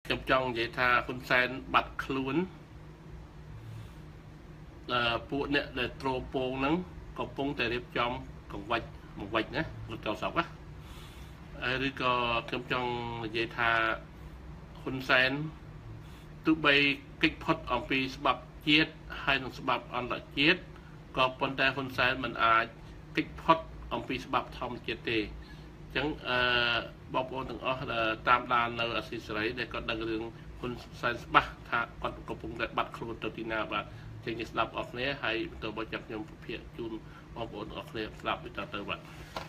ចំចង់និយាយថាហ៊ុនសែនបាត់ខ្លួនពួកអ្នកដែលត្រូពងហ្នឹងកំពុងតែរៀបចំកង្វាច់មកវិញណាលោកចៅសោកណាឬក៏ខ្ញុំចង់និយាយថាហ៊ុនសែនទោះបីកិច្ចផុតអំពីច្បាប់ជាតិហើយនិងច្បាប់អន្តរជាតិក៏ប៉ុន្តែហ៊ុនសែនមិនអាចកិច្ចផុតអំពីច្បាប់ធម្មជាតិទេអញ្ចឹងបងប្អូនទាំងអស់តាមដាននៅអាស៊ីសេរីដែលគាត់ដឹងរឿងហ៊ុនសែនច្បាស់ថាគាត់កំពុងតែបាត់ខ្លួនទៅទីណាបាទចេញស្ដាប់អស់គ្នាហើយបន្តមកចាប់ខ្ញុំពិភាក្សាជូនបងប្អូនអស់គ្នាស្ដាប់វិទ្យាទៅបាទ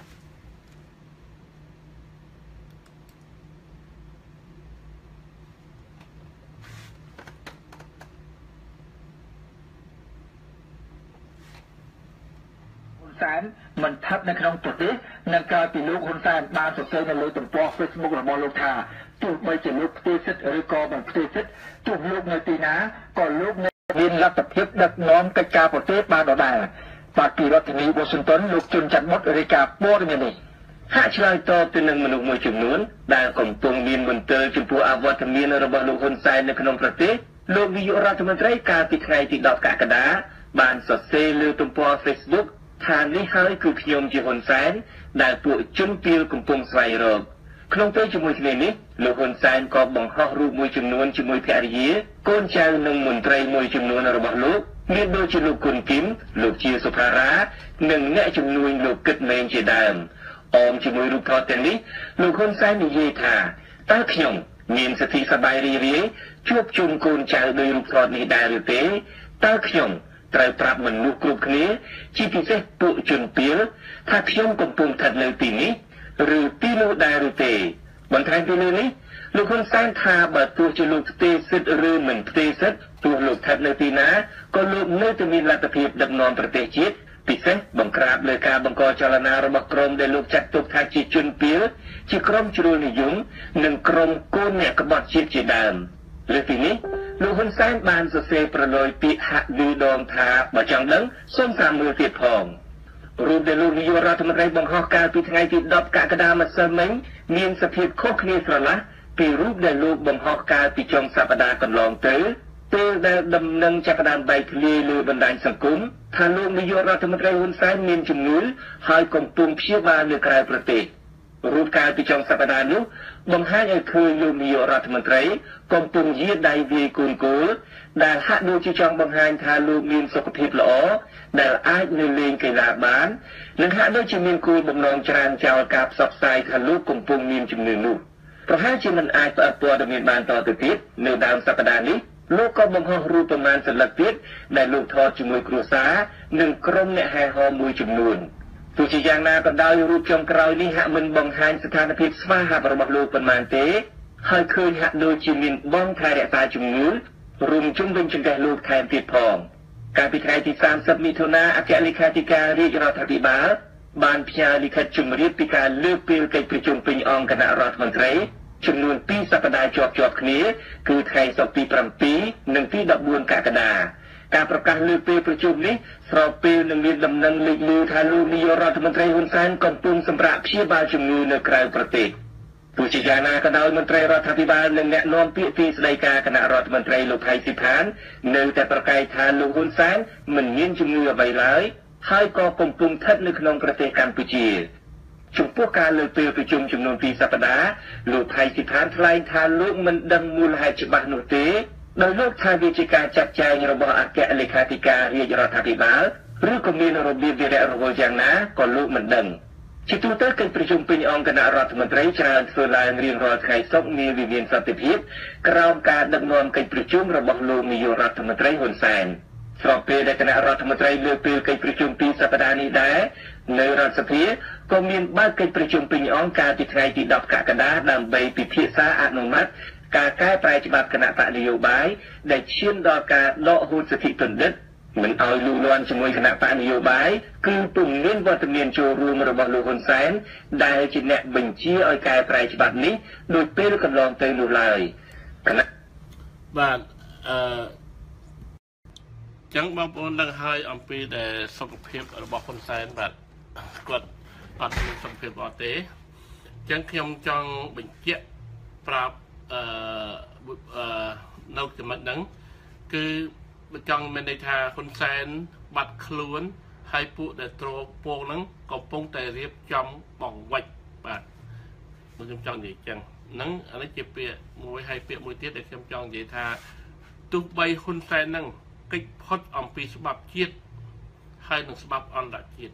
សែនមិនស្ថិតនៅក្នុងប្រទេសនិងក្រោយពីលោកហ៊ុនសែនបានសរសេរនៅលើទំព័រ Facebook របស់លោកថាទោះបីជាលោកផ្ទេរសិទ្ធិឬក៏មិនផ្ទេរសិទ្ធិទោះលោកនៅទីណាក៏លោកមានលទ្ធភាពដឹកនាំកិច្ចការប្រទេសបានដដែលបាទពីរដ្ឋធានី Washington លោកជុនច័ន្ទបុតរាយការណ៍ព័ត៌មាននេះហាក់ឆ្លើយតបទៅនឹងមនុស្សមួយចំនួនដែលកំពុងមានមន្ទិលចំពោះអវត្តមានរបស់លោកហ៊ុនសែននៅក្នុងប្រទេសលោកនាយករដ្ឋមន្ត្រីកាលពីថ្ងៃទី10កក្កដាបានសរសេរលើទំព័រ Facebookថានេះហើយគឺខ្ញុំជាហ៊ុនសែនដែលពួកជនពីលកំពុងស្វែងរកក្នុងពេលជាមួយគ្នានេះលោកហ៊ុនសែនក៏បង្ហោះរូបមួយចំនួនជាមួយភរិយាកូនចៅនិងមន្ត្រីមួយចំនួនរបស់លោកមានដូចជាលោកគុណគឹមលោកជាសុផារ៉ានិងអ្នកជំនួយលោកគិតមេងជាដើមអមជាមួយរូបថតទាំងនេះលោកហ៊ុនសែននិយាយថាតើខ្ញុំមានសិទ្ធិសប្បាយរីករាយជួបជុំកូនចៅដោយរូបថតនេះដែរឬទេតើខ្ញុំត្រូវប្រាប់មនុស្សគ្រប់គ្នាជាពិសេសពួកជនពីលថាខ្ញុំកំពុងស្ថិតនៅទីនេះឬទីនោះដែរឬទេបន្ថែមពីលើនេះលោកហ៊ុនសែនថាបើទោះជាលោកផ្ទេរសិទ្ធិឬមិនផ្ទេរសិទ្ធិទោះលោកស្ថិតនៅទីណាក៏លោកនៅតែមានលទ្ធភាពដឹកនាំប្រទេសជាតិពិសេសបង្ក្រាបលើការបង្កចលនារបស់ក្រុមដែលលោកចាត់ទុកថាជាជនពីលជាក្រុមជ្រុលនិយមនិងក្រុមកូនអ្នកក្បត់ជាតិជាដើមលើសពីនេះលោកហ៊ុនសែនបានសរសេរប្រឡយពាក្យហាក់ឌឺដងថាបើចង់ដឹងសូមតាមមើលទៀតផងរូបដែលលោកនាយករដ្ឋមន្ត្រីបង្ហោះកាលពីថ្ងៃទី10កក្កដាម្សិលមិញមានសភាពខុសគ្នាស្រឡះពីរូបដែលលោកបង្ហោះកាលពីចុងសប្តាហ៍កន្លងទៅពេលដែលដំណឹងចាប់ផ្ដើមបែកធ្លាយលើបណ្ដាញសង្គមថាលោកនាយករដ្ឋមន្ត្រីហ៊ុនសែនមានជំងឺហើយកំពុងព្យាបាលនៅក្រៅប្រទេសរូបកាលពីចុងសប្តាហ៍នោះបង្ហាញឲ្យឃើញលោកនាយករដ្ឋមន្ត្រីកំពុងយាដៃវាយកូនគោលដែលហាក់ដូចជាចង់បង្ហាញថាលោកមានសុខភាពល្អដែលអាចនៅលេងកីឡាបាននិងហាក់ដូចជាមានគោលបំណងច្រានចោលការផ្សព្វផ្សាយថាលោកកំពុងមានជំងឺនោះប្រហែលជាមិនអាចផ្អាកព័ត៌មានបានតទៅទៀតនៅដើមសប្តាហ៍នេះលោកក៏បង្ហោះរូបប្រមាណសន្លឹកទៀតដែលលោកថតជាមួយគ្រួសារនិងក្រុមអ្នកហែហមមួយចំនួនទោះជាយ៉ាងណាក៏ដោយរូបចុងក្រោយនេះហាក់មិនបង្ហាញស្ថានភាពស្វាហាប់របស់លោកប៉ុន្មានទេហើយឃើញហាក់ដូចជាមានបងថែរក្សាជំងឺរួមជុំវិញចង្កេះលោកថែមទៀតផងកាលពីថ្ងៃទី30មិថុនាអគ្គលេខាធិការរាជរដ្ឋាភិបាលបានផ្ញើលិខិតជម្រាបពីការលើកពេលកិច្ចប្រជុំពេញអង្គគណៈរដ្ឋមន្ត្រីចំនួន2សប្តាហ៍ជាប់ៗគ្នាគឺថ្ងៃសុក្រទី7និងទី14កក្កដាការប្រកាសលើកពេលប្រជុំនេះស្របពេលនឹងមានដំណឹងលេចលឺថាលោកនាយករដ្ឋមន្ត្រីហ៊ុនសែនកំពុងសម្រាកព្យាបាលជំងឺនៅក្រៅប្រទេសទោះជាយ៉ាងណាក៏ដោយមន្ត្រីរដ្ឋាភិបាលនិងអ្នកនាំពាក្យទីស្តីការគណៈរដ្ឋមន្ត្រីលោកថៃស៊ីផាននៅតែប្រកែកថាលោកហ៊ុនសែនមិនមានជំងឺអ្វីឡើយហើយក៏កំពុងស្ថិតនៅក្នុងប្រទេសកម្ពុជាចំពោះការលើកពេលប្រជុំចំនួន2សប្តាហ៍លោកថៃស៊ីផានថ្លែងថាលោកមិនដឹងមូលហេតុច្បាស់នោះទេដោយលោកថាវាជាការចាត់ចែងរបស់អគ្គលេខាធិការរាជរដ្ឋាភិបាលឬក៏មានរបៀបវារៈរវល់យ៉ាងណាក៏លោកមិនដឹងជាទូទៅកិច្ចប្រជុំពេញអង្គគណៈរដ្ឋមន្ត្រីច្រើនធ្វើឡើងរៀងរាល់ថ្ងៃសុក្រមានវិមានសន្តិភាពក្រោមការដឹកនាំកិច្ចប្រជុំរបស់លោកនាយករដ្ឋមន្ត្រីហ៊ុនសែនស្របពេលដែលគណៈរដ្ឋមន្ត្រីលើកពេលកិច្ចប្រជុំ2សប្តាហ៍នេះដែរនៅរដ្ឋសភាក៏មានបើកកិច្ចប្រជុំពេញអង្គកាលពីថ្ងៃទី10កក្កដាដើម្បីពិភាក្សាអនុម័តការកែប្រែច្បាប់គណៈបកនយោបាយដែលឈានដល់ការដកហូតសិទ្ធិទណ្ឌិតមិនឲ្យលូកលាន់ជាមួយគណៈបកនយោបាយគឺពុំមានវត្តមានចូលរួមរបស់លោកហ៊ុនសែនដែលជាអ្នកបញ្ជាឲ្យកែប្រែច្បាប់នេះដោយពេលកន្លងទៅនោះឡើយបាទចឹងបងប្អូនដឹងហើយអំពីដែលសុខភាពរបស់ហ៊ុនសែនបាទគាត់អត់មានសុខភាពអត់ទេចឹងខ្ញុំចង់បញ្ជាក់ប្រាប់នៅចំណុចហ្នឹងគឺចង់មានន័យថាហ៊ុនសែនបាត់ខ្លួនហើយពួកដែលត្រពងហ្នឹងកំពុងតែរៀបចំបងវិចបាទខ្ញុំចង់និយាយចឹងហ្នឹងអានេះជាពាក្យមួយហើយពាក្យមួយទៀតដែលខ្ញុំចង់និយាយថាទោះបីហ៊ុនសែនហ្នឹងកិច្ចផុតអំពីច្បាប់ជាតិហើយនឹងច្បាប់អន្តរជាតិ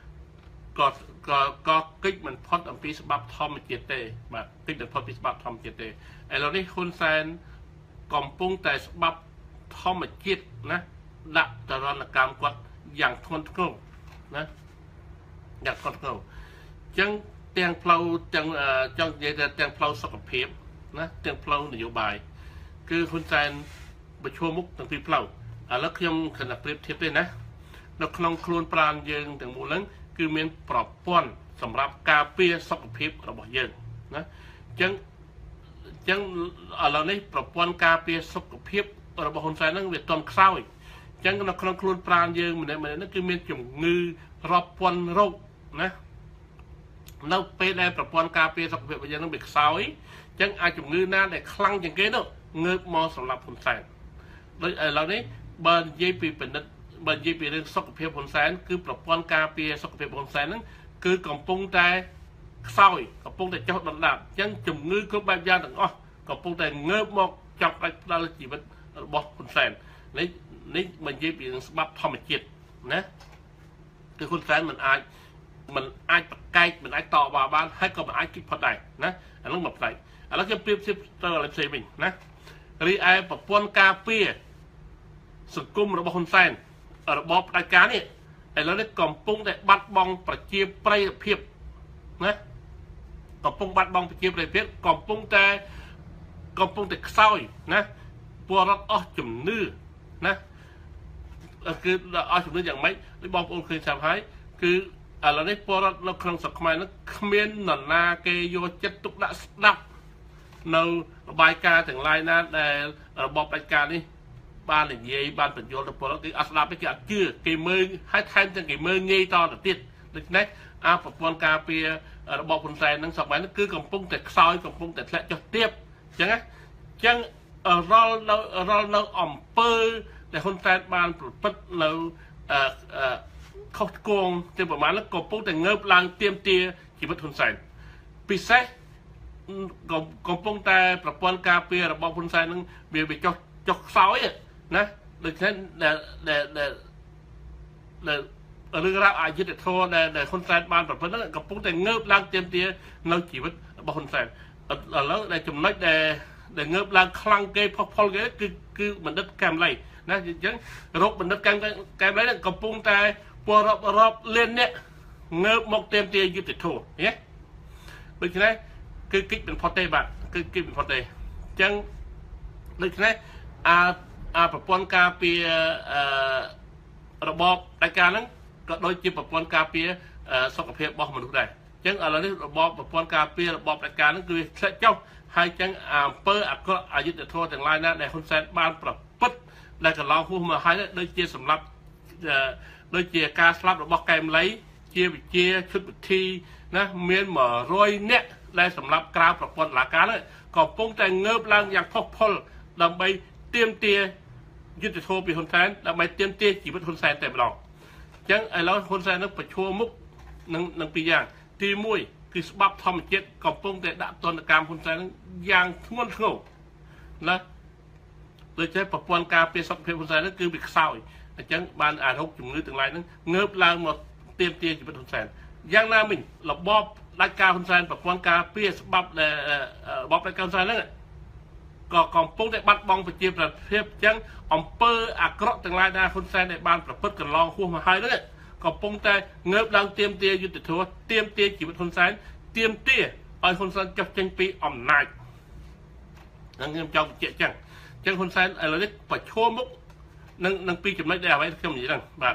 ក៏កិច្ចមិនផុតអំពីច្បាប់ធម្មជាតិទេបាទកិច្ចមិនផុតពីច្បាប់ធម្មជាតិទេឥឡូវនេះហ៊ុនសែនកំពុងតែច្បាប់ធម្មជាតិណាដាក់ទរណកម្មគាត់យ៉ាងធ្ងន់ធ្ងរណាយ៉ាងធ្ងន់ធ្ងរអញ្ចឹងទាំងផ្លូវទាំងចង់និយាយថាទាំងផ្លូវសុខភាពណាទាំងផ្លូវនយោបាយគឺហ៊ុនសែនប្រឈមមុខទាំងពីរផ្លូវឥឡូវខ្ញុំគណប្រៀបធៀបទេណានៅក្នុងខ្លួនប្រាណយើងទាំងមូលហ្នឹងគឺមានប្រព័ន្ធសម្រាប់ការពារសុខភាពរបស់យើងណាអញ្ចឹងឥឡូវនេះប្រព័ន្ធការពារសុខភាពរបស់ហ៊ុនសែនហ្នឹងវាទាន់ខ្សោយអញ្ចឹងនៅក្នុងខ្លួនប្រាណយើងម្នាក់ៗហ្នឹងគឺមានជំងឺរាប់ពាន់រោគណានៅពេលដែលប្រព័ន្ធការពារសុខភាពរបស់យើងហ្នឹងវាខ្សោយអញ្ចឹងអាចជំងឺណាដែលខ្លាំងជាងគេនោះងើបមកសម្រាប់ហ៊ុនសែនដូចឥឡូវនេះបើនិយាយពីពិនិត្យបើនិយាយពីរឿងសុខភាពហ៊ុនសែនគឺប្រព័ន្ធការពារសុខភាពហ៊ុនសែនហ្នឹងគឺកំពុងតែខ្សោយកំពុងតែចុះដុនដាបអញ្ចឹងជំងឺគ្រប់បែបយ៉ាងទាំងអស់កំពុងតែងើបមកចាប់ផ្ដាល់ជីវិតរបស់ហ៊ុនសែននេះបើនិយាយពីរឿងច្បាប់ធម្មជាតិណាគឺហ៊ុនសែនមិនអាចប្រកែកមិនអាចតបបានហើយក៏មិនអាចគិតផុតដែរណាអានោះមកផ្សេងឥឡូវខ្ញុំប្រៀបធៀបទៅឥឡូវផ្សេងវិញណារីឯប្រព័ន្ធការពារសង្គមរបស់ហ៊ុនសែនរបបផ្ដាច់ការនេះឥឡូវនេះកំពុងតែបាត់បង់ប្រជាប្រិយភាពណាកំពុងបាត់បង់ប្រជាប្រិយភាពកំពុងតែខ្សោយណាពលរដ្ឋអស់ជំនឿណាគឺអស់ជំនឿយ៉ាងម៉េចដូចបងប្អូនឃើញស្រាប់ហើយគឺឥឡូវនេះពលរដ្ឋនៅក្នុងស្រុកខ្មែរនោះគ្មាននរណាគេយកចិត្តទុកដាក់ស្ដាប់នៅរបាយការណ៍ទាំងឡាយណាដែលរបបផ្ដាច់ការនេះបាននិយាយបានបញ្យល់ទៅពលរដ្ឋគឺអត់ស្ដាប់ទេគេអត់ជឿគេមើលហើយថែមទាំងគេមើលងាយតទៅទៀតដូច្នេះប្រព័ន្ធការពាររបបហ៊ុនសែននឹងសពហ្នឹងគឺកំពុងតែខ្សោយកំពុងតែធ្លាក់ចុះទាបអញ្ចឹងណាអញ្ចឹងរាល់នៅអំពើដែលហ៊ុនសែនបានប្រព្រឹត្តនៅខុសឆ្គងទៅប្រមាណកំពុងតែងើបឡើងទាមទារជីវិតហ៊ុនសែនពិសេសកំពុងតែប្រព័ន្ធការពាររបបហ៊ុនសែននឹងវាចុះខ្សោយណាដូច្នេះដែលរឿងរ៉ាវអយុត្តិធម៌ដែលហ៊ុនសែនបានប្រព្រឹត្តហ្នឹងកំពុងតែងើបឡើងទាមទារនៅជីវិតរបស់ហ៊ុនសែនឥឡូវដែលចំណុចដែលងើបឡើងខ្លាំងគេផុសផុលគេគឺបណ្ឌិតកែមលីណាអញ្ចឹងរោគបណ្ឌិតកែមលីហ្នឹងកំពុងតែពលរាប់លានអ្នកងើបមកទាមទារយុត្តិធម៌ណាដូច្នេះគឺគិតមិនផុតទេបាទគឺគិតមិនផុតទេអញ្ចឹងដូច្នេះប្រព័ន្ធការពាររបបផ្ដាច់ការហ្នឹងក៏ដូចជាប្រព័ន្ធការពារសុខភាពរបស់មនុស្សដែរអញ្ចឹងឥឡូវនេះប្រព័ន្ធការពាររបបផ្ដាច់ការហ្នឹងគឺធ្លាក់ចុះហើយអញ្ចឹងអំពើអាក្រក់អយុត្តិធម៌ទាំងឡាយណាដែលហ៊ុនសែនបានប្រព្រឹត្តដែលកន្លងហួសមកហើយដូចជាសម្រាប់ដូចជាការស្លាប់របស់កែមលីជាវិជាឈុតវិធីណាមាន100នាក់ដែលសម្រាប់ក្រៅប្រព័ន្ធតុលាការហ្នឹងកំពុងតែងើបឡើងយ៉ាងផុសផុលដើម្បីទាមទារយុត្តិធម៌ពីហ៊ុនសែនដើម្បីទាមទារជីវិតហ៊ុនសែនតែម្ដងអញ្ចឹងឥឡូវហ៊ុនសែននឹងប្រឈមមុខនឹងពីរយ៉ាងទី1គឺច្បាប់ធម្មជាតិកំពុងតែដាក់ទណ្ឌកម្មហ៊ុនសែននឹងយ៉ាងធ្ងន់ធ្ងរណាដូចជាប្រព័ន្ធការពារសុខភាពហ៊ុនសែននឹងគឺវាខ្សោយអញ្ចឹងបានអារោគជំងឺទាំងឡាយហ្នឹងងើបឡើងមកទាមទារជីវិតហ៊ុនសែនយ៉ាងណាមិញរបបផ្ដាច់ការហ៊ុនសែនប្រព័ន្ធការពារច្បាប់ដែលរបបផ្ដាច់ការហ៊ុនសែនហ្នឹងក៏កំពុងតែបាត់បង់ប្រជាប្រិយភាពអញ្ចឹងអំពើអាក្រក់ទាំងឡាយដែលហ៊ុនសែនដែលបានប្រព្រឹត្តកន្លងហួសមកហើយហ្នឹងកំពុងតែងើបឡើងទាមទារយុត្តិធម៌ទាមទារជីវិតហ៊ុនសែនទាមទារឲ្យហ៊ុនសែនចុះចេញពីអំណាចហ្នឹងខ្ញុំចង់បញ្ជាក់អញ្ចឹងហ៊ុនសែនឥឡូវនេះប្រឈមមុខនឹងពីចំណុចដែលអ្វីខ្ញុំនិយាយហ្នឹងបាទ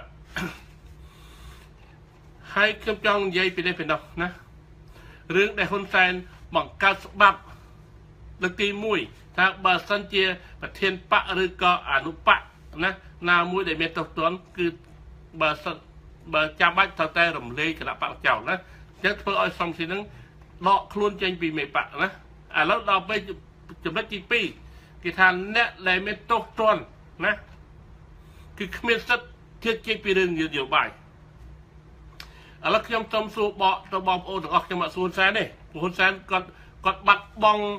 ហើយខ្ញុំចង់និយាយពីនេះពីនោះណារឿងដែលហ៊ុនសែនបង្កើតច្បាប់លើកទី1ថាបើសិនជាប្រធានបកឬក៏អនុបកណាមួយដែលមានទោសទណ្ឌគឺបើចាំបាច់ត្រូវតែរំលាយគណៈបកចោលណាអញ្ចឹងធ្វើឲ្យសំស៊ីនឹងដកខ្លួនចេញពីមេបកណាឥឡូវដល់ពេលចំណុចទីគេថាអ្នកដែលមានទោសទណ្ឌណាគឺគ្មានសិទ្ធិធៀបជាពីរឿងនយោបាយឥឡូវខ្ញុំសូមសួរបកទៅបងប្អូនទាំងអស់ខ្ញុំអត់សួរសែនទេព្រោះហ៊ុនសែនគាត់បាត់បង់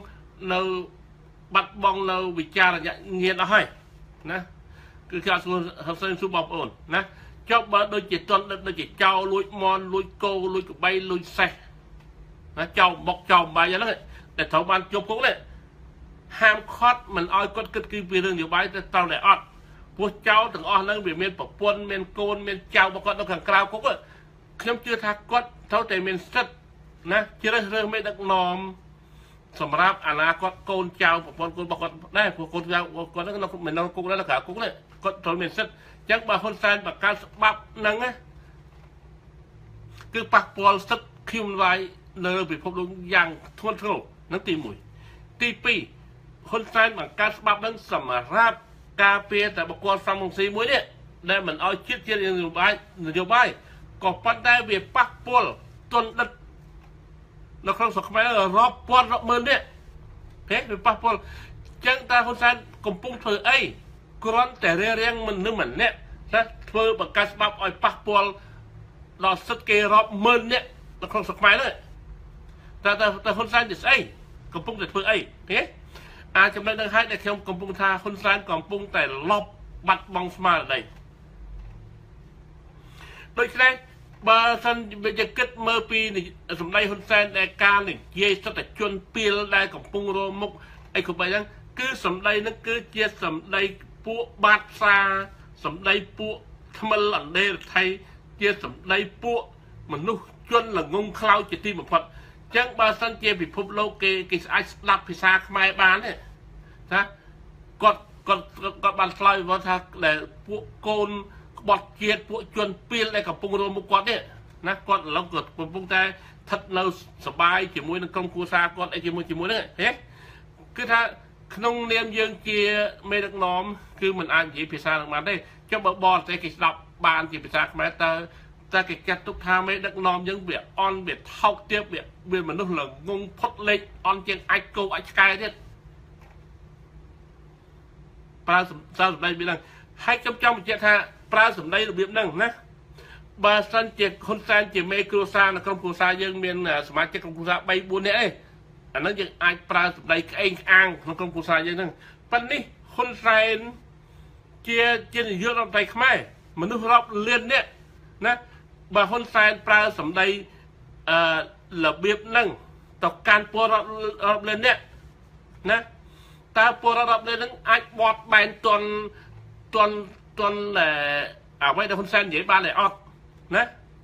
នៅវិចារញាណអស់ហើយណាគឺគេអត់សួរហ៊ុនសែនសួរបងប្អូនណាចុះបើដូចជាទន់ដូចជាចោលលួចមន់លួចគោលួចក្បីលួចសេះណាចោលមកចោលបាយហ្នឹងតែត្រូវបានជប់គុកនេះហាមឃាត់មិនឲ្យគាត់គិតគឺពីរឿងនយោបាយទៅត្រូវតែអត់ព្រោះចោលទាំងអស់ហ្នឹងវាមានប្រពន្ធមានកូនមានចៅរបស់គាត់នៅខាងក្រៅគុកខ្ញុំជឿថាគាត់ត្រូវតែមានសិទ្ធិណាជ្រើសរើសមេដឹកនាំសម្រាប់អនាគតកូនចៅប្រពន្ធកូនរបស់គាត់ដែរព្រោះកូនចៅគាត់ហ្នឹងមិននៅគុកដែរនៅក្រៅគុកនេះគាត់ត្រូវមានសិទ្ធិអញ្ចឹងបើហ៊ុនសែនបង្កើតច្បាប់ហ្នឹងគឺប៉ះពាល់សិទ្ធិ human rights នៅពិភពលោកយ៉ាងធ្ងន់ធ្ងរនឹងទី1ទី2ហ៊ុនសែនបង្កើតច្បាប់ហ្នឹងសម្រាប់ការពារតែបុគ្គលសំរងស៊ីមួយនេះដែលមិនឲ្យជាតិនយោបាយក៏ប៉ុន្តែវាប៉ះពាល់ទណ្ឌិតនៅក្នុងស្រុកខ្មែររាប់ពាន់រាប់ម៉ឺននេះទេវាប៉ះពាល់ចឹងតើហ៊ុនសែនកំពុងធ្វើអីគ្រាន់តែរៀងមិននឹងម្នាក់ណាធ្វើបង្កើតច្បាប់ឲ្យប៉ះពាល់ដល់សិទ្ធិគេរាប់ម៉ឺននេះនៅក្នុងស្រុកខ្មែរនេះតើហ៊ុនសែនជាស្អីកំពុងតែធ្វើអីទេអាចចំណុចនឹងហើយដែលខ្ញុំកំពុងថាហ៊ុនសែនកំពុងតែលបបាត់បង់ស្មារតីដូច្នេះបើសិនជាគិតមើលពីសម្ដីហ៊ុនសែនដែលការនិយាយសិទ្ធិជនពីលដែលកំពុងរមុខអីគ្រប់បែបហ្នឹងគឺសម្ដីហ្នឹងគឺជាសម្ដីពួកបាតផ្សារសម្ដីពួកថ្មិលអណ្ដេរថៃជាសម្ដីពួកមនុស្សជនល្ងងខ្លៅជាទីបំផុតអញ្ចឹងបើសិនជាពិភពលោកគេអាចស្ដាប់ភាសាខ្មែរបានទេថាគាត់បានឆ្លើយមកថាដែលពួកកូនក្បត់ជាតិពួកជនពីលដែលកំពុងរួមមុខគាត់នេះណាគាត់ឥឡូវគាត់កំពុងតែស្ថិតនៅសបាយជាមួយនឹងក្រុមគ្រួសារគាត់អីជាមួយហ្នឹងហេគឺថាក្នុងនាមយើងជាមេដឹកនាំគឺមិនអាចនិយាយភាសានឹងបានទេចុះបើបរទេសគេស្ដាប់បានជាភាសាខ្មែរតែគេចាត់ទុកថាមេដឹកនាំយើងវាអន់វាថោកទាបវាមនុស្សល្ងងផុតលេខអន់ជាងអាចគោអាចឆ្កែទៀតប្រើសម្ដីវាហ្នឹងហើយខ្ញុំចង់បញ្ជាក់ថាប្រើសម្ដីរបៀបហ្នឹងណាបើសិនជាហ៊ុនសែនជាមេគ្រួសារនៅក្នុងគ្រួសារយើងមានសមាជិកក្នុងគ្រួសារ3 4នាក់ឯងអាហ្នឹងយើងអាចប្រើសម្ដីក្អេងក្អាងក្នុងក្រុមគ្រួសារយើងហ្នឹងប៉ុន្តែនេះហ៊ុនសែនជានាយករដ្ឋមន្ត្រីខ្មែរមនុស្សរាប់លាននាក់ណាបើហ៊ុនសែនប្រើសម្ដីរបៀបហ្នឹងទៅកាន់ពលរដ្ឋរាប់លាននាក់ណាតើពលរដ្ឋរាប់លានហ្នឹងអាចបត់បែនទន់អ្វីដែលហ៊ុនសែននិយាយបានទេអត់ណា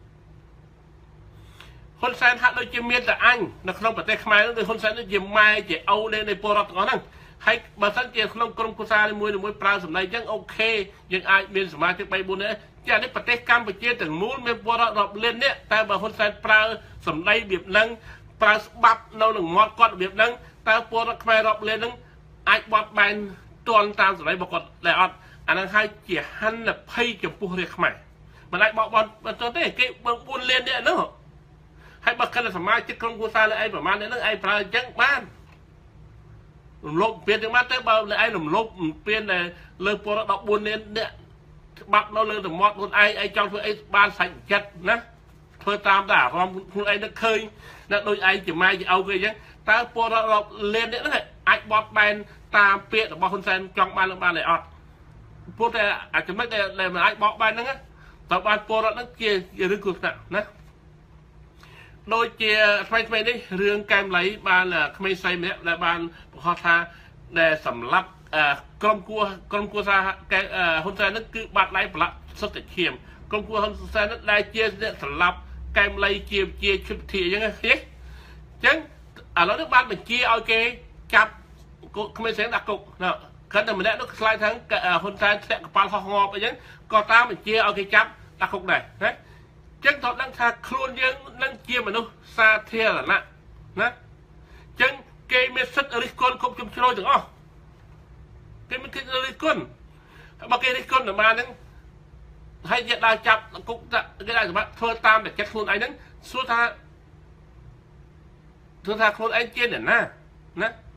ហ៊ុនសែនហាក់ដូចជាមានតែអញនៅក្នុងប្រទេសខ្មែរនោះគឺហ៊ុនសែនដូចជាម៉ែជាឪនៃពលរដ្ឋទាំងអស់ហ្នឹងហើយបើសិនជាក្នុងក្រុមគ្រួសារមួយប្រើសម្ដីអញ្ចឹងអូខេយើងអាចមានសមាជិក3 4នាក់ចានេះប្រទេសកម្ពុជាទាំងមូលមានពលរដ្ឋរាប់លាននាក់តែបើហ៊ុនសែនប្រើសម្ដីរបៀបហ្នឹងប្រើច្បាប់នៅនឹងមាត់គាត់របៀបហ្នឹងតើពលរដ្ឋខ្មែររាប់លានហ្នឹងអាចបត់បែនទល់តាមសម្ដីរបស់គាត់ដែរអត់អានឹងហើយជាហានិភ័យចំពោះរាជខ្មែរមិនអាចបោកបន់បន្តទេគេ4លាននាក់ហ្នឹងហើយបើកាន់តែសមាជិកក្រុមគ្រួសារលើឯងប្រហែលអ្នកហ្នឹងឯងប្រើអញ្ចឹងបានរំលោភពៀនទាំងមកទៅបើលើឯងរំលោភពៀនដែលលើពលរដ្ឋ14លាននាក់ច្បាប់នៅលើតំមាត់ខ្លួនឯងចង់ធ្វើអីបានសាច់ចិត្តណាធ្វើតាមតែអារម្មណ៍ខ្លួនឯងនឹកឃើញណាដូចឯងជាម៉ែជាឪគេអញ្ចឹងតើពលរដ្ឋរាប់លាននាក់ហ្នឹងអាចបត់បែនតាមពាក្យរបស់ហ៊ុនសែនចង់បាននឹងបានទេអត់ព្រោះតែអាចចំណុចដែលមិនអាចបកបែនហ្នឹងតើបានពលរដ្ឋហ្នឹងជារឿងគ្រោះថ្នាក់ណាដូចជាថ្មីនេះរឿងកែមលៃបានក្មេងស្រីម្នាក់ដែលបានបង្ហោះថាដែលសម្លាប់ក្រុមគួរសារហ៊ុនសែនហ្នឹងគឺបាត់ដៃប្រឡាក់សុទ្ធតែឈាមក្រុមគួរហ៊ុនសែនហ្នឹងដែលជាអ្នកសម្លាប់កែមលៃជាឈុតធាអញ្ចឹងណាទេអញ្ចឹងឥឡូវនេះបានបញ្ជាឲ្យគេចាប់ក្មេងស្រីដាក់គុកណាគាត់តែម្នាក់នោះឆ្លើយថាហ៊ុនសែនធ្លាក់កប៉ាល់ហោះងប់អីចឹងក៏តាមបញ្ជាឲ្យគេចាប់ដាក់គុកដែរណាចឹងត្រូវដឹងថាខ្លួនយើងនឹងជាមនុស្សសាធារណៈណាចឹងគេមានសិទ្ធិរិះគន់គ្រប់ជ្រុងជ្រោយទាំងអស់គេមានសិទ្ធិរិះគន់បើគេរិះគន់តែបានហ្នឹងហើយយកដល់ចាប់គុកគេដាក់សម្បត្តិធ្វើតាមតែចិត្តខ្លួនឯងហ្នឹងសួរថាខ្លួនឯងជាអ្នកណា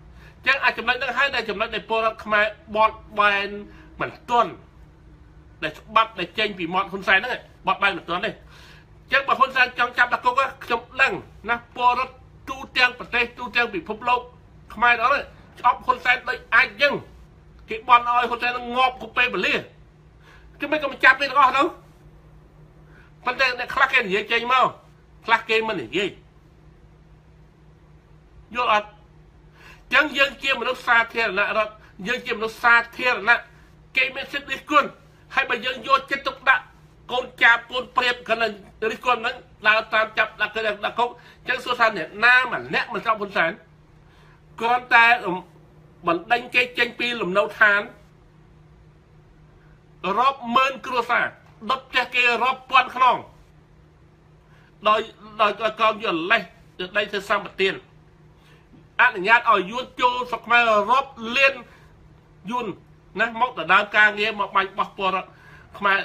ចឹងអាចចំណុចហ្នឹងហើយដែលចំណុចដែលពលរដ្ឋខ្មែរបត់បែនមិនទាន់ដែលច្បាប់ដែលចេញពីមាត់ហ៊ុនសែនហ្នឹងបត់បែនមិនទាន់ទេចឹងបើហ៊ុនសែនចង់ចាប់ដាក់គុកខ្ញុំដឹងណាពលរដ្ឋទូទាំងប្រទេសទូទាំងពិភពលោកខ្មែរដល់ស្អប់ហ៊ុនសែនដូចអាចចឹងគេបន់ឲ្យហ៊ុនសែនងាប់គុកពេលវេលាគឺមិនក៏មិនចាប់ទេទាំងអស់ហ្នឹងប៉ុន្តែអ្នកខ្លះគេនិយាយចេញមកខ្លះគេមិននិយាយយល់អត់ចឹងយើងជាមនុស្សសាធារណរដ្ឋយើងជាមនុស្សសាធារណៈគេមានសិទ្ធិរិះគន់ហើយបើយើងយកចិត្តទុកដាក់កូនចាប់កូនព្រៀបកណ្ដឹងរិះគន់ហ្នឹងដើរតាមចាប់ដាក់គេដាក់គុកចឹងសួរថាអ្នកណាម្នាក់មិនស្អប់ហ៊ុនសែនគ្រាន់តែបណ្ដេញគេចេញពីលំនៅឋានរាប់ម៉ឺនគ្រួសារដុតផ្ទះគេរាប់ពាន់ខ្នងដោយកោនយកលេសទៅដៃធ្វើសម្បទានអនុញ្ញាតឲ្យយួនចូលស្រុកខ្មែររាប់លានយួនណាមកដណ្ដើមការងារមកបាញ់បោះពលរដ្ឋខ្មែរ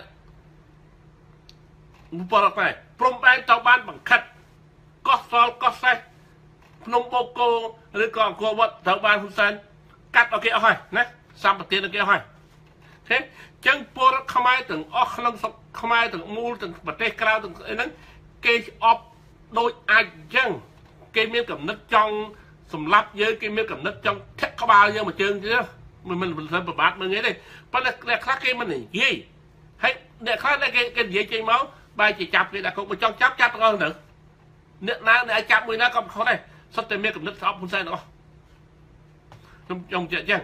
ពលរដ្ឋខ្មែរព្រំដែនទៅបានបង្ខិតកោះសល់កោះសេះភ្នំបូកគោឬក៏អង្គរវត្តត្រូវបានហ៊ុនសែនកាត់ឲ្យគេអស់ហើយណាសម្បទានឲ្យគេអស់ហើយទេចឹងពលរដ្ឋខ្មែរទាំងអស់ក្នុងស្រុកខ្មែរទាំងមូលទាំងប្រទេសក្រៅទាំងអីហ្នឹងគេអប់ដូចអាចចឹងគេមានកំណត់ចង់សម្លាប់យើងគេមានកំណត់ចង់ធាក់ក្បាលយើងមួយជើងទៀតមិនប្របាត់មើលទេប៉ុន្តែអ្នកខ្លះគេមិននិយាយហើយអ្នកខ្លះគេនិយាយចេញមកបែរជាចាប់គេដាក់គុកបើចង់ចាប់ទាំងអស់ទៅអ្នកណាអ្នកចាប់មួយណាក៏មិនខុសដែរសុទ្ធតែមានកំណត់ស្អប់ហ៊ុនសែនទាំងអស់ខ្ញុំចង់ជឿចឹង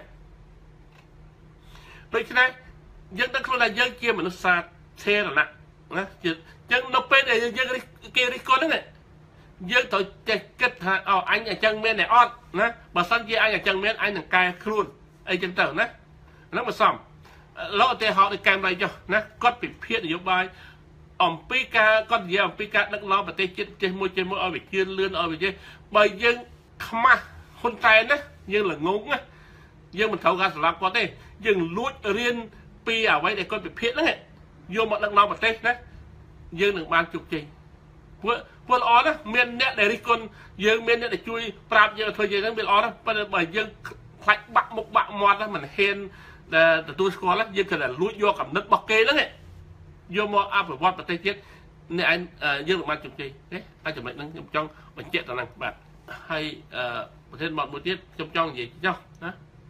ដូច្នេះយើងដឹងខ្លួនថាយើងជាមនុស្សសាធារណៈណាចឹងនៅពេលដែលយើងគេរិះគន់ហ្នឹងយើងត្រូវចេះគិតថាអូអញអញ្ចឹងមែនតែអត់ណាបើសិនជាអញអញ្ចឹងមែនអញនឹងកែខ្លួនអីចឹងទៅណាហ្នឹងមិនសមលោកឧទាហរណ៍ដូចកែមដៃចុះណាគាត់ពិភាក្សានយោបាយអំពីការគាត់និយាយអំពីការដឹកនាំប្រទេសជាតិចេះមួយឲ្យវាជឿនលឿនឲ្យវាចេះបើយើងខ្មាស់ហ៊ុនសែនណាយើងល្ងងណាយើងមិនត្រូវការសម្លាប់គាត់ទេយើងលួចរៀនពីអ្វីដែលគាត់ពិភាក្សាហ្នឹងយកមកដឹកនាំប្រទេសណាយើងនឹងបានជោគជ័យព្រោះល្អណាស់មានអ្នកដែលរិះគន់យើងមានអ្នកដែលជួយប្រាប់យើងធ្វើយ៉ាងហ្នឹងវាល្អណាស់ប៉ុន្តែបើយើងខ្លាច់បាក់មុខបាក់មាត់មិនហ៊ានទទួលស្គាល់យើងគ្រាន់តែលួចយកកំណត់របស់គេហ្នឹងយកមកអភិវឌ្ឍប្រទេសជាតិអ្នកឯងយើងនឹងបានជោគជ័យទេតែចំណុចហ្នឹងខ្ញុំចង់បញ្ជាក់ទៅហ្នឹងបាទហើយប្រធានបទមួយទៀតខ្ញុំចង់និយាយចោះណា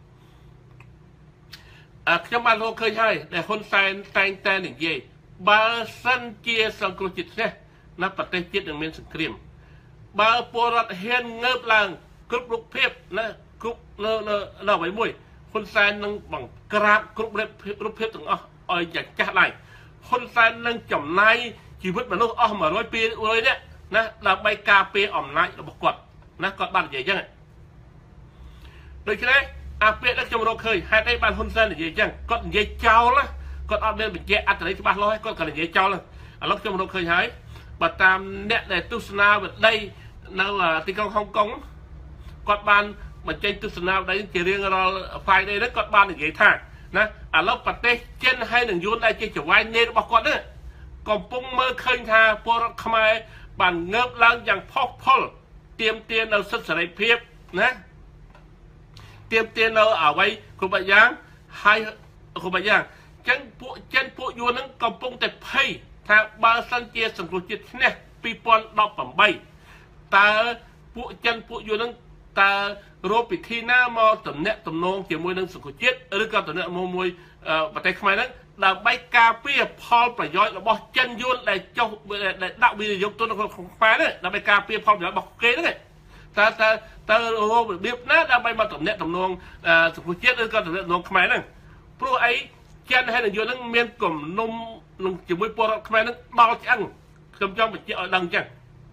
ខ្ញុំបានរកឃើញហើយដែលហ៊ុនសែនតែងតែនិយាយបើសិនជាសង្គ្រោះជាតិនេះណាប្រទេសជាតិនឹងមានសង្គ្រាមបើពលរដ្ឋហ៊ានងើបឡើងគ្រប់រូបភាពណាគ្រប់នៅអ្វីមួយហ៊ុនសែននឹងបង្ក្រាបគ្រប់រូបភាពទាំងអស់ឲ្យយ៉ាងចាស់ដៃហ៊ុនសែននឹងចំណាយជីវិតមនុស្សអស់100 200នាក់ណាដើម្បីការពារអំណាចរបស់គាត់ណាគាត់បាននិយាយអញ្ចឹងដូច្នេះអាពាក្យដែលខ្ញុំរកឃើញហេតុអីបានហ៊ុនសែននិយាយអញ្ចឹងគាត់និយាយចោលណាគាត់អត់មានបញ្ជាក់អត្ថន័យច្បាស់លាស់គាត់ក៏និយាយចោលឥឡូវខ្ញុំរកឃើញហើយបើតាមអ្នកដែលទស្សនាវិដីនៅទីក្រុងហុងកុងគាត់បានបញ្ចេញទស្សនាវិដីជារៀងរាល់ Friday ហ្នឹងគាត់បាននិយាយថាណាឥឡូវប្រទេសចិនហើយនឹងយួនដែលជាចៅហ្វាយនេរបស់គាត់ហ្នឹងកំពុងមើលឃើញថាពលរដ្ឋខ្មែរបានងើបឡើងយ៉ាងផុសផុលទាមទារនៅសិទ្ធិសេរីភាពណាទាមទារនៅអ្វីគ្រប់បែបយ៉ាងហើយគ្រប់បែបយ៉ាងអញ្ចឹងពួកចិនពួកយួនហ្នឹងកំពុងតែភ័យថាបើសិនជាសង្គ្រោះជាតិឈ្នះ2018តើពួកចិនពួកយួនហ្នឹងតើរកពិធីណាមកតំណាក់តំណងជាមួយនឹងសង្គ្រោះជាតិឬក៏តំណាក់មួយប្រទេសខ្មែរហ្នឹងដើម្បីការពារផលប្រយោជន៍របស់ចិនយួនដែលចុះដែលដាក់វិនិយោគទុនក្នុងខ្មែរហ្នឹងដើម្បីការពារផលប្រយោជន៍របស់គេហ្នឹងតើរករបៀបណាដើម្បីមកតំណាក់តំណងសង្គ្រោះជាតិឬក៏តំណាក់តំណងខ្មែរហ្នឹងព្រោះអីចិនហើយនឹងយួនហ្នឹងមានគំនុំនឹងជាមួយពលរដ្ឋខ្មែរហ្នឹងដល់ឆ្អឹងខ្ញុំចង់បញ្ជាក់ឲ្យដឹងអញ្ចឹង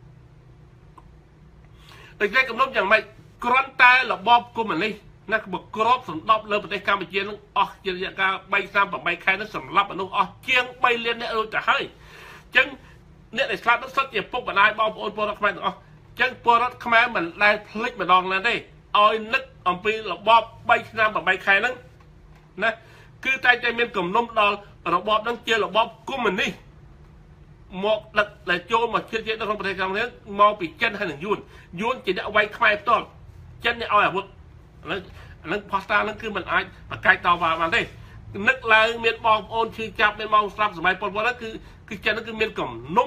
តែគេកំណត់យ៉ាងម៉េចគ្រាន់តែរបបកុម្មុយនីសណាបើក្របសម្ដប់លើប្រទេសកម្ពុជានឹងអស់ជារយៈកាល3-8 ខែនឹងសម្លាប់មនុស្សអស់ជាង3លានអ្នករួចទៅហើយអញ្ចឹងអ្នកដែលស្លាប់នោះសុទ្ធជាពុកម្ដាយបងប្អូនពលរដ្ឋខ្មែរទាំងអស់អញ្ចឹងពលរដ្ឋខ្មែរមិនដែលភ្លេចម្ដងណាទេឲ្យនឹកអំពីរបប3-8 ខែហ្នឹងណាគឺតែមានគំនុំដល់របបហ្នឹងជារបបកុម្មុយនីសមកដឹកដែលចូលមកជិតនៅក្នុងប្រទេសកម្ពុជាមកពីចិនហើយនឹងយួនជាអ្នកវាយខ្មែរផ្ទាល់ចិនអ្នកឲ្យអាវុធឥนั้นพอสตาร์นั้นคือมันไอ้ปากไก่ต่อมามันได้นึกเลยเมียนบอลโอนชื่อจับเมียนบอลสลับสมัยปนวันนั้นคือเจนั้นคือเมียนกล่อมนุ่ม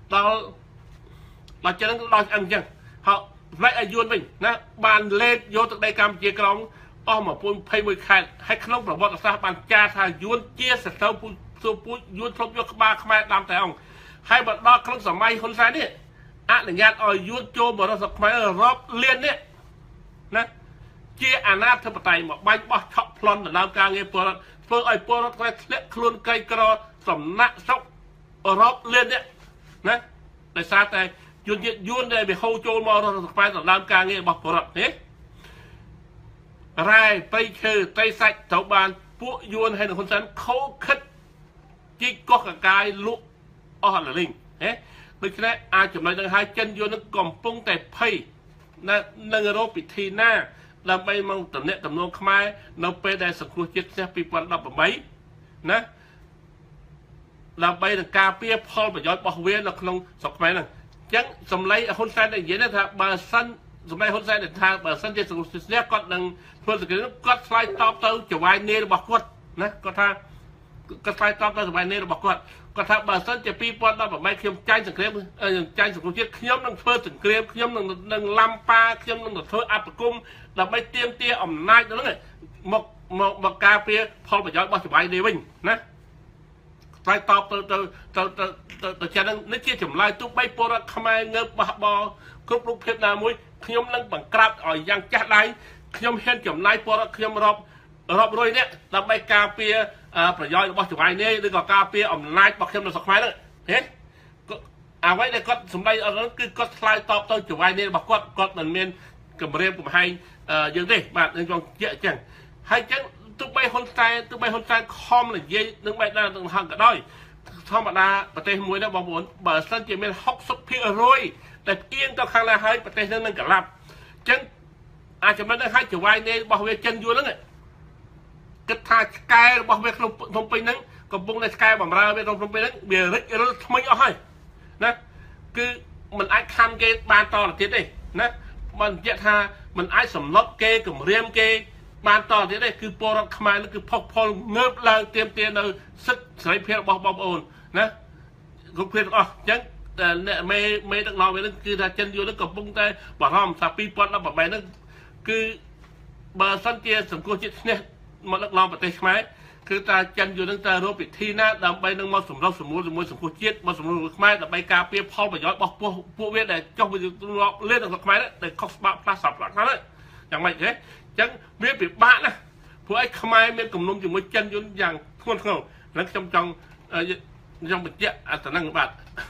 เราเจนั้นเราอันจังเขาไรอายุนไปนะบานเล็ดโยตได้กรรมเจียกรองอ้อมมาพูนไพ่มวยขาดให้ขนมประวัติศาสตร์บานจ่าทายุนเจียเสร็จแล้วพูยุนทบยกบาขมาดามแต่องให้บัดดอกครั้งสมัยคนไทยเนี่ยอนุญาตอ่อยยุนโจบรสมัยรอบเลียนเนี่ยนะเจียอาณาธิปไตยหมดใบบ่ช็อปพลอนแต่ดาวกลางเงี้ยปวดเพื่อไอ้ปวดก็เละคลุนไกลกรอสำนักซอกรอบเลียนเนี่ยนะแต่ซาแต่ยุนได้ไปเข้าโจมอรสมัยแต่ดาวกลางเงี้ยบอกปวดเนี่ยไรไปเชื่อไตใส่ชาวบ้านพวกยุนให้หนึ่งคนสันเขาคิดจีก็กระจายลุกอ๋อหรือลิงเอ๊ะโดยเฉพาะอาจจะมาดังหายจันยุนนั้นกล่อมปุ้งแต่ไพ่นะนังโรปิธีหน้าเราไปมองตำเนะตำนองขมายเราไปได้สังคมจิตเสียปีวันเราแบบไหมนะเราไปดังกาเปียพอลไปย้อนบอกเวรเราคงสกขมายนั่งยังสมัยคนไทยได้ยินนะครับบาสันสมัยคนไทยได้ทางบาสันเจสังคมจิตเสียก็ดังเพื่อนสังเกตก็สไลด์ตอบเต้าจะวายเนรบอกกดนะก็ท่าก็สไลด์ตอบเต้าจะวายเนรบอกกดก็ถ้าบาสันจะปีปอนเราแบบไม่เขียมใจสังเกตใจสังคมจิตเขียมนั่งเพื่อสังเกตเขียมนั่งลำปาเขียมนั่งเพื่ออัปกุมเราไม่เตรียมเตี้ยอ่อมนายนั่นไงมกาเปียพอไปย้อนบอกสบายดีวิ่งนะใครตอบตัวเช่นนั้นนึกเชื่อจำลายตุ๊กใบโปรขมายเงือบบกรุ๊ปลูกเพชรนามุ้ยขยมนั่งบังกราบอ่อยยังจัดไรขยมเห็นจำลายโปรขยมรอบรวยเนี่ยเราไม่กาเปียประย้อนบอกสบายนี่หรือก็กาเปียอ่อมนายบอกขยมเราสักไม้นั่นเฮ้ก็เอาไว้ในก็สมัยอันนั้นคือก็ใครตอบตัวสบายนี่บอกก็เหมือนเมนกับเรียนผมให้ยังได้บาทในจงเยอะจังให้จังตุ๊กใบคนไทยคอมเลยเยอะนึกใบหน้าตึงทางก็ได้ธรรมดาประเทศมวยนะบางคนบาสันจะเป็นฮอกซุปเพียรวยแต่เอียงต่อข้างละให้ประเทศนั้นก็รับจังอาจจะไม่ได้ให้จะไว้ในบอกเวจันยูนั่นไงกระทาสกายบอกเวลงไปนั้นก็บุ้งในสกายบอกเราไปลงไปนั้นเบียร์ริกเราทำไมเอาให้นะคือมันไอ้คันเกย์บานต่อทีได้นะมันเยอะท่ามันไอ้สำลักเกย์กับเรียมเกย์บานต่อที่ได้คือโปรขมายนั่นคือพอเงือบเลยเตรียมเอาซึกใส่เพียรบอกโอนนะก็เพียรอ๋อจังเนี่ยไม่ต้องรอไปนั่นคือถ้าจันยูนั่นกับปุ้งได้บอกห้อมสาปีปอนแล้วบอกไปนั่นคือบาสันเจียสมควรจิตเนี่ยมาลักลองประเทศไหมคือตาจันยูนั่นตาโรปิดที่น่าดำไปนั่งมาสมรสมมติสมควรจิตมาสมรสไหมแต่ไปกาเปียพอไปย้อนบอกพวกเวทแต่จ้องไปเล่นต่างๆไหมนะแต่ข้อสอบปลาสับหลักนั้นเลยอย่างไรเช่จังเวียปิดบ้านนะพวกไอ้ขมายเมียนกลุ่มนมอยู่มวยจันยุนอย่างทุ่นเขาแล้วจองเป็นเยอะแต่นั่งบาด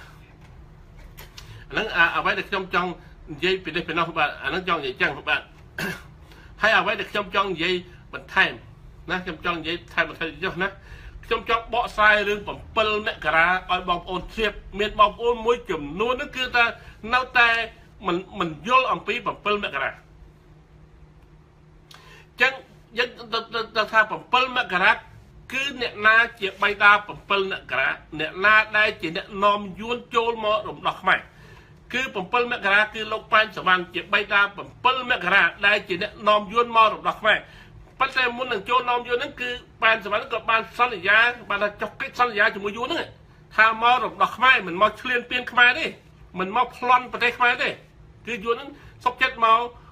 นั้นเอาไว้เด็กจองยัยเป็นได้เป็นนอกบาดอันนั้นจองยัยจังบาดให้เอาไว้เด็กจองยัยเป็นไทม์นะจองยัยไทม์เป็นไทม์เยอะนะจองเบาะทรายเรื่องผมเปิลเมกราออยบอมโอนเทียบเมียนบอมโอนมวยจุ่มนู้นนั่นคือแต่เน่าแต่มันโยนอัมพีผมเปิลเมกราจังยังจะทำผมเปิลมกระคือเนี่ยนาเจียใบดาผมเปิลเนี่ยกระเนี่ยนาได้เจียเนี่ยนอมยวนโจลมอหลงดอกไม้คือผมเปิลมกระคือโลกปันสวรรค์เจียใบดาผมเปิลมกระได้เจียเนี่ยนอมยวนมอหลงดอกไม้ปัจจัยมุนหนึ่งโจลนอมยวนนั่นคือปันสวรรค์กับปันสัญญาปันจกกิสัญญาจมูกยวนนั่นถ้ามอหลงดอกไม้เหมือนมอเฉลี่ยเปลี่ยนขมายดิเหมือนมอพลอนประเทศขมายดิคือยวนนั้นสกเจ็ดม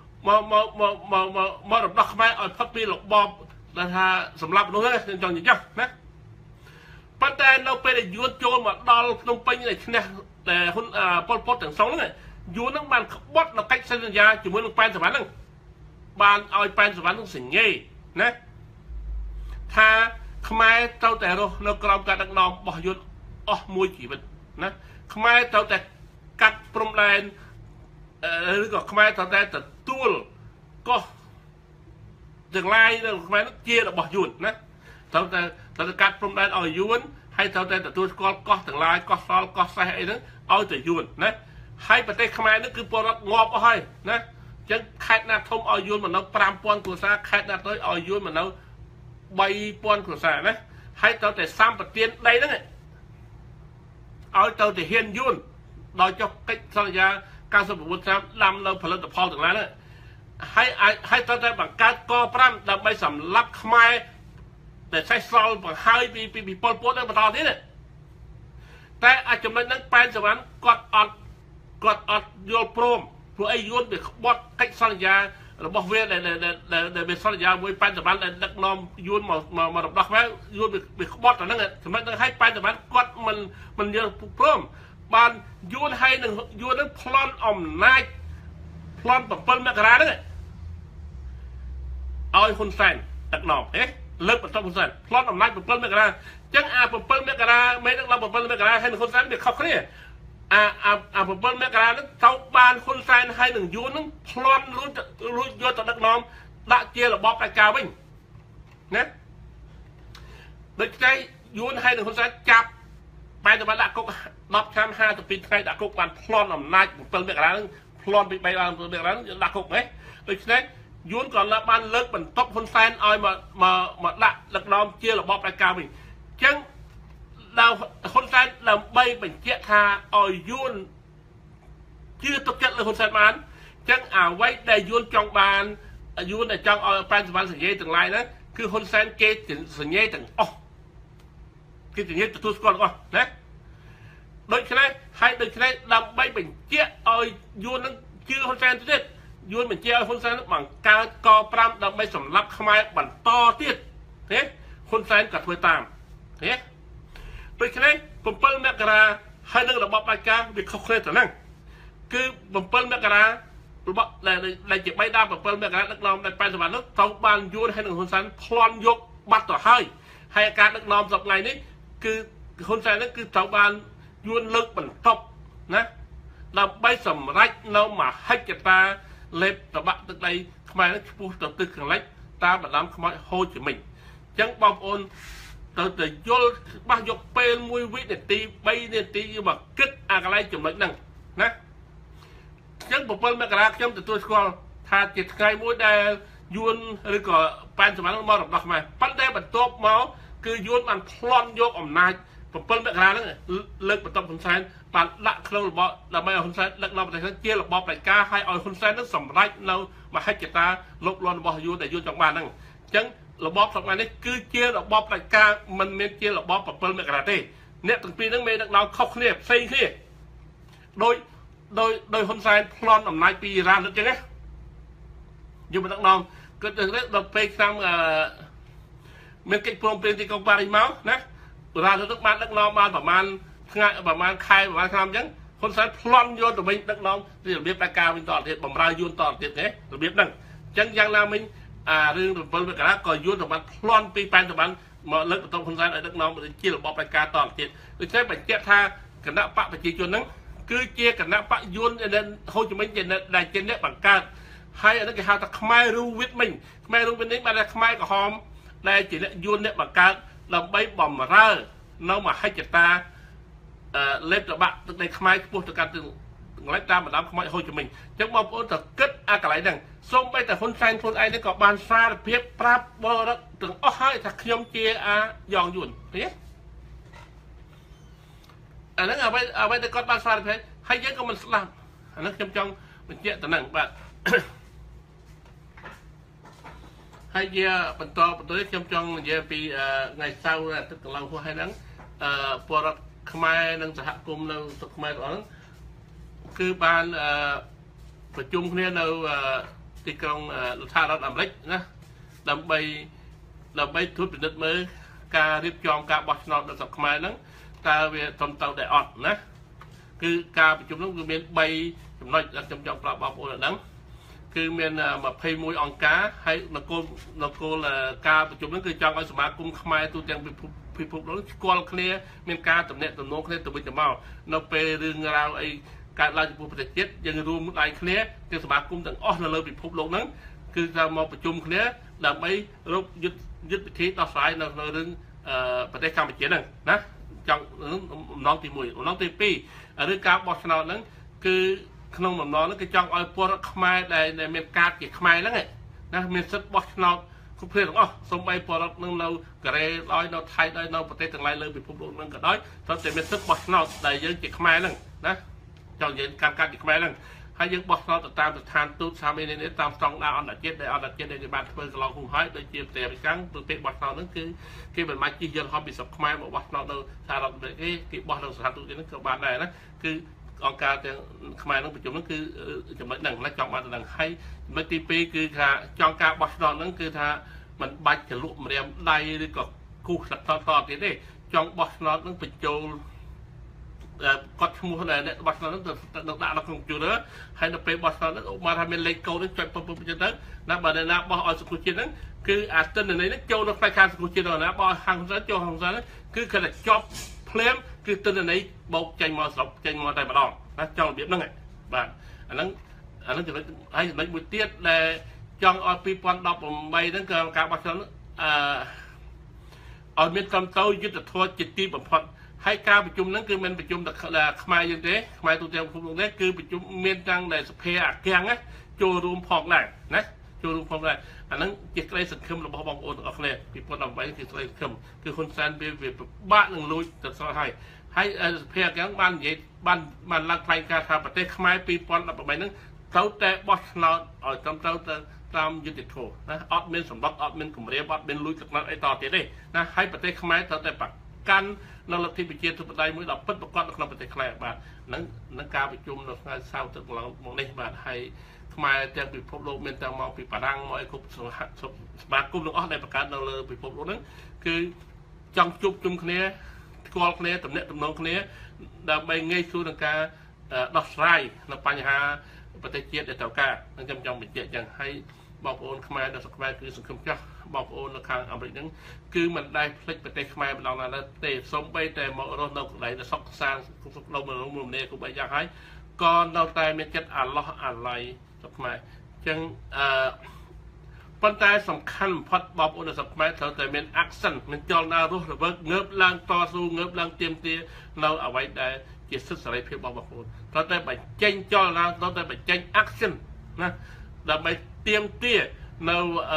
อดอกไม้อ่อนพัดปีหลกบอบราคาสำหรับนู้นเลยจองอย่างเงี้ยนะปัจจัยเราไปได้ยูนโจนมาดอลลงไปอย่างไรเนี่ยแต่คนปอดถึงสองนั่นไงยูนนั่งบานบดเราใกล้สัญญาจุ่มลงไปสวรรค์นั่งบานเอาไปสวรรค์ต้องสิ่งงี้นะถ้าขมายเท่าแต่เรากรอบการดักนอมบ่ยูนอ๋อมวยกี่เป็นนะขมายเท่าแต่กัดปรมแดนหรือก็ขมายเท่าแต่ตัวก็จังไรเรื่องขมายนักเจียเราบ่ยูนนะเท่าแต่กัดปรมแดนเอายูนให้เท่าแต่ตัวก็ต่างลายก็ซอลก็ใส่ไอ้นั้นเอาแต่ยูนนะให้ประเทศขมายนั่นคือปรดงอบเอาให้นะจังแค่นาทมเอายูนมันเอาปรามปอนกุศลแค่นาตัวเอายูนมันเอาใบปอนกุศลนะให้เท่าแต่ซ้ำปฏิเตียนใดนั่นไงเอาเท่าแต่เฮียนยูนโดยเจ้ากิจสัญญาการสมบูรณ์ลำเราผลิตพอถึงแล้วเนี่ยให้ตอนแต่บังการก่อปรำดับใบสำลับขมายแต่ใช้ซอลบังให้ปีปอลโพสในประตอนนี้เนี่ยแต่อาจจะมันนั่งแปลนสวรรค์กอดโยนโปรมพวกไอ้โยนไปบดcáchสัญญาเราบอกเวในเป็นสัญญามวยแปลนสวรรค์ในนักนอมโยนมาดับดักไว้โยนไปบดแต่นั่นไงสมัยนั้นให้แปลนสวรรค์กอดมันโยนโปรมบานโยนให้หนึ่งโยนนั้นพลอนอมนายพลอนแบบเปิ้ลแมกราเนี่ยเอาไอ้คนแซนนักนอมเลิกเป็นต้นคนแซนพลอนอมนายแบบเปิ้ลแมกราจังแบบเปิ้ลแมกราไม่ต้องเราแบบเปิ้ลแมกราให้หนึ่งคนแซนเด็กเขาเนี่ยแบบเปิ้ลแมกรานั้นเท่าบานคนแซนให้หนึ่งโยนนั้นพลอนรู้โยนต่อนักนอมละเจียหรือบอบรายการวิ่งนะโดยใจโยนให้หนึ่งคนแซนจับไปแต่มาดักกุกนับชั้น5จะปีใครดักกุกวันพลอนอำนาจเปิลเมกร้านพลอนไปบางเปิลเมกร้านดักกุกไหมโดยฉะนั้นย้อนก่อนละบ้านเลิกมันตบคนแซนเอามาละหลักน้อมเชี่ยหรือบอบรายการmìnhจังเราคนแซนเราใบเป็นเจ้าทาเอาย้อนชื่อตกจัดเลยคนแซนมันจังไว้ได้ย้อนจองบานย้อนได้จองเอาแปลนสวรรค์สัญญาต่างไรนะคือคนแซนเกตสัญญาต่างอ๋อคืออย่างนี้จะทุกคนก็นะโดยฉะนั้นให้โดยฉะนั้นเราไม่เป็นเจ้าเอาโยนนั้นชื่อคนแซนที่เด็ดโยนเป็นเจ้าคนแซนบังการก่อปรำเราไม่สำรับขมายบันต่อที่เนี่ยคนแซนกับถวยตามเนี่ยโดยฉะนั้นผมเปิ้ลแมกราให้เรื่องระบบรายการวิเคราะห์เคลื่อนแต่นั่งคือผมเปิ้ลแมกราระบบในเจ็บไม่ได้ผมเปิ้ลแมกรานักนอมในแปลงสวรรค์นั้นต้องบานโยนให้หนึ่งคนแซนพลอนยกบัตรต่อให้อาการนักนอมสับไงนี้คือคนแซนนั่นคือชาวบ้านยวนเลิกบรรทบนะเราใบสำรักเรามาให้จัตาเล็บตะบะตึกใดขมายนั้นพูดต่อตึกขังเล็กตาแบบน้ำขมายโฮจิมินจังบอมโอนต่อแต่ยลบ้ายกเป็นมวยวิเนตีใบเนตีแบบกึศอะไรจุ่มเล็กนั่งนะจังบอกเป็นแมกราจังแต่ตัวสกอลถ้าจิตไงมวยได้ยวนหรือก็แปลนสมัยนั้นมาดับดักมาปั้นได้บรรทบเมาคือโยนมันพลอนยกอำนาจผมเปิ้ลแมกรานั่นเลิกประตูคนแซนปัดละเครื่องระบบเราไม่เอาคนแซนเลิกเราไปใช้เจี๊ยระบบไปกาให้เอาคนแซนนั้นสำรักเรามาให้จิตตาลบล้วนระบบโยนแต่โยนจากบ้านนั่งจังระบบทำงานนี้คือเจี๊ยระบบไปกามันเป็นเจี๊ยระบบผมเปิ้ลแมกราเต้เนี่ยตั้งปีนั้นเมย์นักเราเข้าเคลียบเซ็งเคลียโดยคนแซนพลอนอำนาจปีรานนั่นจังไงอยู่บนนักนองก็จะเรียกเราไปทำมันกิจพรมเป็นที่กองปราบเมาส์นะเราจะต้องมานักน้องมาประมาณใครประมาณทำยังคนสายพลอนโยนตัวเป็นนักน้องที่ระเบียบประกาศเป็นต่อเด็ดบ่มรายโยนต่อเด็ดเนี่ยระเบียบนั่งจังยังนามินเรื่องตัวเป็นประกาศก็โยนตัวมันพลอนปีแปนตัวมันมาเลิกตัวคนสายนักน้องมันเชี่ยระบบประกาศต่อเด็ดโดยใช้ปัจเจท่าคณะปะปัจเจจวนนั้นคือเชี่ยคณะปะโยนอันนั้นเขาจะไม่เจนได้เจนเนี่ยประกาศให้อันนั้นก็หาตะขมายรู้วิทย์mìnhขมายรู้เป็นนี้มาได้ขมายกับหอมได้จีเนี่ยโยนเนี่ยประกาศเราใบบ่มร่าเรามาให้จิตตาเล็บตะบะตึกในขมายพวกตะการตึงไล่ตามมาดามขมายโฮจิมินจังบอกว่าตะกึศอะไรดังส่งไปแต่คนแซงคนไอ้เนี่ยก็บานซาเพียบปราบบอรักถึงอ้อให้ถ้าขยมเจียยองยุ่นเนี่ยอันนั้นเอาไว้แต่ก็บานซาเพียบให้เยอะก็มันสลับอันนั้นขยมจังมันเจี๊ยแต่หนังแบบให้เยอะเป็นตัวที่จงเยอะปีไงเศร้านะตึกเราพวกให้นั้นปวดขมายนั่งสหกรมนั่งสขมายตอนนั้นคือบานประชุมเนี่ยเราที่กองท่ารัฐอเมริกนะเราไปทุบเป็นเด็ดมือการรีบจองการบอสนอตสขมายนั้นการเวททำเตาได้อดนะคือการประชุมนั้นคือเป็นใบจำนวนจำจองปราบโอนนั้นคือเมียนมาเพย์มวยองกาให้นักโกลการประชุมนั้นคือจองเอาสมาคมขมายตัวแทนพิภพแล้วกอลเคลียเมียนการตำแหน่งตำโนเคลียตัวเป็นจำเมาเราไปเรื่องราวไอการราชบุตรประเทศยังรวมหลายเคลียที่สมาคมต่างอ้อเราเลยพิภพโลกนั้นคือจะมาประชุมเคลียเราไม่รบยึดพิธีต่อสายเราเรื่องประเทศกัมพูชานั่นนะจังน้องตีมวยน้องตีปีเรื่องการบอสนอนั้นคือขนมน้องนั่นคือจังเอาพวกขมายในเมียนการเกี่ยขมายแล้วไงนะเมียนซัดบอสนอคุเพื่อนของสมบัยพอเราเรื่องเรากระไรร้อยเราไทยได้เราประเทศต่างๆเลยไปพบโลกนั่นก็ได้ตอนแต่เมียนซัดบอสนอได้ยังเกี่ยขมายนั่นนะจังเย็นการเกี่ยขมายนั่นហើយយើងបោះឆ្នោតទៅតាមស្ថានទូតសាមីនេះតាមស្តង់ដារអន្តរជាតិដែលអន្តរជាតិដែលបានធ្វើកន្លងហួងហើយដូចជាប្រទេសអាមេរិកទៅពេលបោះឆ្នោតហ្នឹងគឺគេមិនបាច់ជិះយន្តហោះពីស្រុកខ្មែរមកបោះឆ្នោតនៅសហរដ្ឋអាមេរិកគេបោះនៅស្ថានទូតហ្នឹងក៏បានដែរណាគឺអង្គការទាំងខ្មែរនឹងប្រជុំហ្នឹងគឺចំណុចហ្នឹងណាចង់បានទៅហ្នឹងហើយចំណុចទី2គឺថាចង់ការបោះឆ្នោតហ្នឹងគឺថាมันបាច់ចលក់ម្រាមដៃឬក៏គូសតទៀតទេចង់បោះឆ្នោតហ្នឹងបញ្ចូលគាត់ឈ្មោះដែលអ្នកបោះឆ្នោតហ្នឹងទៅដាក់នៅក្នុង computer ហើយនៅពេលបោះឆ្នោតហ្នឹងឧបមាថាមានលេខកូដហ្នឹងចុចពុបចឹងទៅណាបើអ្នកណាបោះឲ្យសង្គមជាតិហ្នឹងគឺអាទិន្នន័យហ្នឹងចូលនៅផ្នែកខាងសង្គមជាតិណាបោះខាងហ៊ុនសែនចូលខាងហ៊ុនសែនហ្នឹងគឺគាត់តែចប់ភ្លាមគឺទិន្នន័យបោកចេញមកស្រុកចេញមកតែម្ដងណាចង់របៀបហ្នឹងបាទអាហ្នឹងចំណុចហើយចំណុចមួយទៀតដែលចង់ឲ្យ2018ហ្នឹងគឺការបោះឆ្នោតឲ្យមានត្រឹមត្រូវយុទ្ធធម៌ជាទីបំផុតហើយការប្រជុំហ្នឹងគឺមិនប្រជុំតែខ្មែរយើងទេខ្មែរទូទាំងពិភពលោកនេះគឺប្រជុំមានទាំងដែលសភាអាគាំងចូលរួមផងដែរណាចូលរួមផងដែរអាហ្នឹងជាក្តីសង្ឃឹមរបស់បងប្អូនទាំងអស់គ្នា2018គឺក្តីសង្ឃឹមគឺហ៊ុនសែនវាពិបាកនឹងលួចទៅស្រោះហើយសភាអាគាំងបាននិយាយបានឡើងថ្លែងការណ៍ថាប្រទេសខ្មែរ2018ហ្នឹងត្រូវតែបោះឆ្នោតឲ្យត្រឹមត្រូវទៅតាមយុត្តិធម៌ណាអត់មានសម្បត្តិអត់មានគម្រាមអត់មានលួចទឹកណត់អីតទៀតទេណាហើយប្រទេសខ្មែរត្រូវតែប្រកាន់នៅលទ្ធិប្រជាធិបតេយ្យមួយដ៏ពិតប្រាកដនៅក្នុងប្រទេសខ្មែរបាទនឹងការប្រជុំនៅថ្ងៃសៅរ៍ទឹកកន្លងមកនេះបាទហើយខ្មែរទាំងពិភពលោកមានទាំងមកពីបារាំងមកឲ្យគ្រប់សមាគមទាំងអស់ដែលបង្កើតនៅលើពិភពលោកហ្នឹងគឺចង់ជួបជុំគ្នាស្គាល់គ្នាទំនាក់ទំនងគ្នាដើម្បីងាយស្រួលក្នុងការដោះស្រាយនៅបញ្ហាប្រទេសជាតិដែលត្រូវការនឹងខ្ញុំចង់បញ្ជាក់ចឹងហើយបងប្អូនខ្មែរនៅស្រុកខ្មែរគឺសង្ឃឹមចាស់បងប្អូននៅខាងអាមេរិកហ្នឹងគឺមិនដែលភ្លេចប្រទេសខ្មែរម្ដងណាទេសូម្បីតែមករស់នៅកន្លែងដែលសុខសាន្តសុខដុមរមនាគ្រប់បីយ៉ាងហើយក៏នៅតែមានចិត្តអាឡោះអាឡ័យស្រុកខ្មែរចឹងប៉ុន្តែសំខាន់បំផុតបងប្អូននៅស្រុកខ្មែរត្រូវតែមាន action មានចលនារស់រវើកងើបឡើងតស៊ូងើបឡើងទាមទារនៅអ្វីដែលជាសិទ្ធិសេរីភាពរបស់បងប្អូនត្រូវតែបញ្ចេញចលនាត្រូវតែបញ្ចេញ action ណាដើម្បីទាមទារនៅ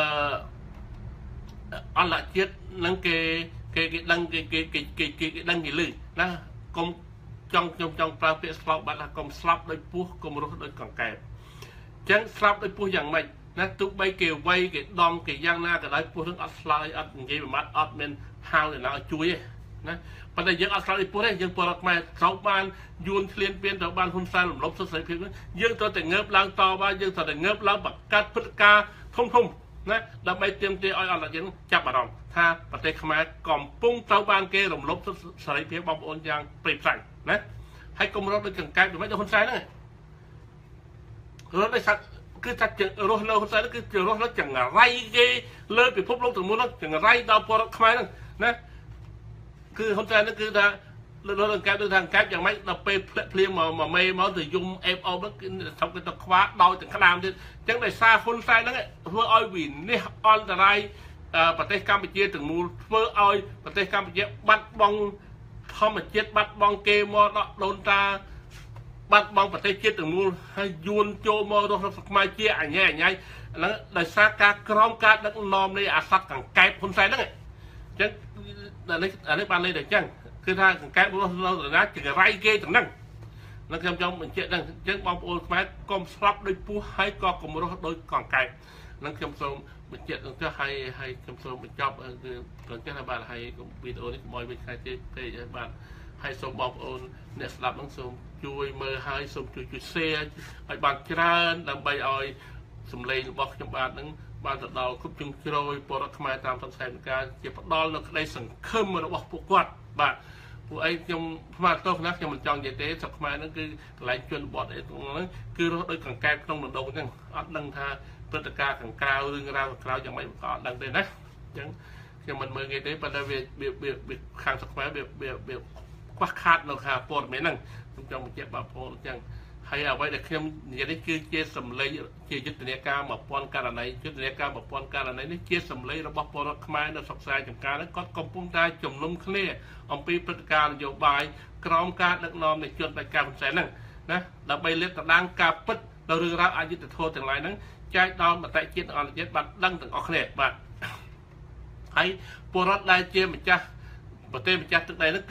អន្តរជាតិនឹងគេដឹងគេដឹងគេលឺណាកុំខ្ញុំចង់ប្រើពាក្យស្លោកបាត់ថាកុំស្លាប់ដោយពស់កុំរស់ដោយកង្កែបអញ្ចឹងស្លាប់ដោយពស់យ៉ាងម៉េចណាទោះបីគេវាយគេដំគេយ៉ាងណាក៏ដោយពស់នឹងអត់ឆ្លើយអត់និយាយប្រមាថអត់មានហៅអ្នកណាឲ្យជួយទេណាប៉ុន្តែយើងអត់ឆ្លើយដោយពស់ទេយើងពលរដ្ឋខ្មែរត្រូវបានយួនឆ្លៀនពៀនត្រូវបានហ៊ុនសែនរំលោភសិទ្ធិសេរីភាពយើងត្រូវតែងើបឡើងតបយើងត្រូវតែងើបឡើងបង្កើតព្រឹត្តិការណ៍ធំណាដើម្បីទាមទារឲ្យអន្តរជាតិចាប់អារម្មណ៍ថាប្រទេសខ្មែរកំពុងត្រូវបានគេរំលោភសិទ្ធិសេរីភាពបងប្អូនយ៉ាងព្រៃផ្សៃណាហើយកុំរត់ដូចកង្កែបដូចហ៊ុនសែនហ្នឹងរត់ដោយសត្វគឺថារស់នៅហ៊ុនសែនគឺរស់នៅចង្រៃគេលើពិភពលោកទាំងមូលចង្រៃដល់ពលរដ្ឋខ្មែរហ្នឹងណាគឺហ៊ុនសែនហ្នឹងគឺថាលើកង្កែបដូចថាកង្កែបយ៉ាងម៉េចដល់ពេលភ្លាក់ភ្លៀងមកមេមកទៅយំអេបអបហ្នឹងគឺស្រុកទៅខ្វាដោយទាំងក្តាមទៀតអញ្ចឹងដោយសារហ៊ុនសែនហ្នឹងធ្វើឲ្យវិនិច្ឆ័យអន្តរាយប្រទេសកម្ពុជាទាំងមូលធ្វើឲ្យប្រទេសកម្ពុជាបាត់បង់ធម្មជាតិបាត់បង់គេមកដកដូនតាបាត់បង់ប្រទេសជាតិទាំងមូលហើយយួនចូលមករស់នៅខ្មែរជាអញ្ញៃហ្នឹងដោយសារការក្រោមការដឹកនាំនៃអាសត្វកង្កែបហ៊ុនសែនហ្នឹងអញ្ចឹងអានេះបានលេខតែអញ្ចឹងគឺថាកង្កែបរស់នៅណាចង្រៃគេទាំងហ្នឹងនឹងខ្ញុំចង់បញ្ជាក់ហ្នឹងអញ្ចឹងបងប្អូនខ្មែរកុំស្លាប់ដោយពស់ហើយក៏កុំរស់ដោយកង្កែបនឹងខ្ញុំសូមបញ្ជាក់ទៅហើយខ្ញុំសូមបញ្ចប់គឺប្រកាសថាបាទហើយវីដេអូនេះកុំឲ្យវិញខែទៀតពេកហើយបាទហើយសូមបងប្អូនអ្នកស្ដាប់នឹងសូមជួយមើលហើយសូមជួយ share ឲ្យបានច្រើនដើម្បីឲ្យសម្លេងរបស់ខ្ញុំបាទនឹងបានទៅដល់គ្រប់ជ្រុងជ្រោយពលរដ្ឋខ្មែរតាមសង្ខេបការជាផ្ដល់នៅក្តីសង្ឃឹមរបស់ពួកគាត់បាទពួកឯងខ្ញុំស្មានទោសណាខ្ញុំមិនចង់និយាយទេស្រុកខ្មែរហ្នឹងគឺកន្លែងជនបទអីហ្នឹងគឺរស់ដោយកង្កែបក្នុងដណ្ដងហ្នឹងអត់ដឹងថាព្រឹត្តិការណ៍ខាងក្រៅរឿងរ៉ាវខាងក្រៅយ៉ាងម៉េចក៏អត់ដឹងទេណាអញ្ចឹងខ្ញុំមិនមើលងាយទេប៉ុន្តែវាខាងស្រុកខ្មែរវាខ្វះខាតនៅខាងព័ត៌មានហ្នឹងខ្ញុំចង់បញ្ជាក់បងប្អូនអញ្ចឹងហើយអ្វីដែលខ្ញុំនិយាយនេះគឺជាសម្លេងជាយុទ្ធនាការ1000ករណីយុទ្ធនាការ1000ករណីនេះជាសម្លេងរបស់ពលរដ្ឋខ្មែរនៅស្រុកស្រែចម្ការហ្នឹងគាត់កំពុងតែជំនុំគ្នាអំពីព្រឹត្តិការណ៍នយោបាយក្រោមការដឹកនាំនៃជនបដិការហ៊ុនសែនហ្នឹងណាដើម្បីលាតត្រដាងការពិតដល់រឿងរ៉ាវអយុត្តិធម៌ទាំងឡាយហ្នឹងចែកដល់មតិជាតិអន្តរជាតិបានដឹងទាំងអស់គ្នាបាទហើយពលរដ្ឋដែលជាម្ចាស់ប្រទេសម្ចាស់ទឹកដីហ្នឹងគឺ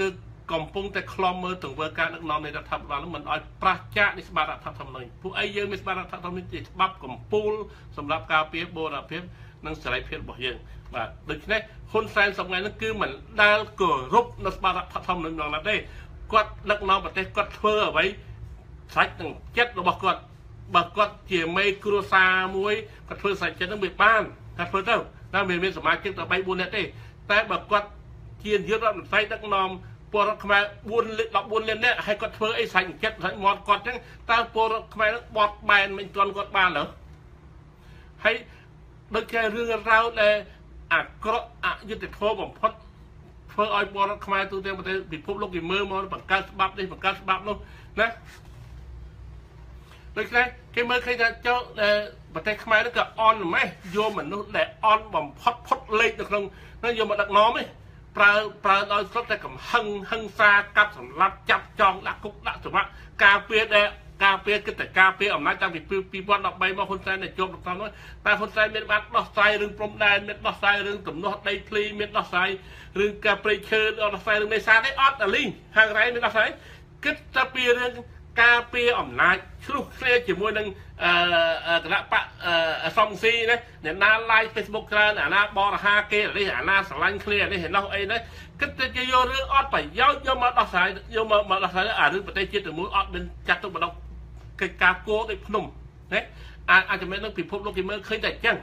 កំពុងតែខ្លំមើលទង្វើការដឹកនាំនៃរដ្ឋាភិបាលនឹងមិនឲ្យប្រឆាចនេះស្បារដ្ឋធម្មនុញ្ញពួកឯងយើងមានស្បារដ្ឋធម្មនុញ្ញជាច្បាប់កម្ពុជាសម្រាប់ការពារបូរណភាពនិងសេរីភាពរបស់យើងបាទដូច្នេះហ៊ុនសែនសម្ងាយនឹងគឺមិនដែលគោរពនៅស្បារដ្ឋធម្មនុញ្ញនោះទេគាត់ដឹកនាំប្រទេសគាត់ធ្វើអ្វីស្រេចនឹងចិត្តរបស់គាត់បើគាត់ជាមេគ្រួសារមួយគាត់ធ្វើស្រេចចិត្តនឹងវាបានគាត់ធ្វើទៅតែមានសមាជិកតែ3 4នាក់ទេតែបើគាត់ជានាយករដ្ឋមន្ត្រីដឹកនាំពលរដ្ឋខ្មែរ14លាននាក់ហើយគាត់ធ្វើអីស្រេចចិត្តស្រេចមាត់គាត់ចឹងតើពលរដ្ឋខ្មែរនឹងបត់បែនមិនទាន់គាត់បានเหรอហើយដូចជារឿងរ៉ាវដែលអាក្រក់អយុត្តិធម៌បំផុតធ្វើឲ្យពលរដ្ឋខ្មែរទូទាំងប្រទេសពិភពលោកគេមើលមកបង្កើតច្បាប់នេះបង្កើតច្បាប់នោះណាដូច្នេះគេមើលឃើញថាចុះប្រទេសខ្មែរនេះក៏អន់ម៉េះយកមនុស្សដែលអន់បំផុតផុតលេខនៅក្នុងនោះយកមកដឹកនាំឯងប្រើដោយស្រុតតែកំហឹងហិង្សាកាប់សម្លាប់ចាប់ចងដាក់គុកដាក់ច្បាប់ការពារដែលការពារគិតតែការពារអំណាចតាំងពី2013មកហ៊ុនសែនដែលជាប់ដឹកនាំនោះតែហ៊ុនសែនមានបានដោះស្រាយរឿងព្រំដែនមានដោះស្រាយរឿងទំនាស់ដីធ្លីមានដោះស្រាយរឿងការព្រៃឈើដោះស្រាយរឿងនេសាទទេអត់អាលីងហាងរ៉ៃមានដោះស្រាយគិតតែពីរឿងការពារអំណាចឆ្លុះគ្នាជាមួយនឹងគណៈបកសំស៊ីណាអ្នកណា live Facebook ច្រើនអាណាបរហាគេនេះអាណាស្រឡាញ់គ្នានេះឯនោះអីណាគិតតែយករឿងអត់ប្រយោជន៍យកមកដោះស្រាយយកមកដោះស្រាយអារឿងប្រទេសជាតិទាំងមូលអត់មានចាត់ទុកបណ្ដោះកិច្ចការគោដូចភ្នំណាអាចចំណេះនឹងពិភពលោកគេមើលឃើញតែអញ្ចឹង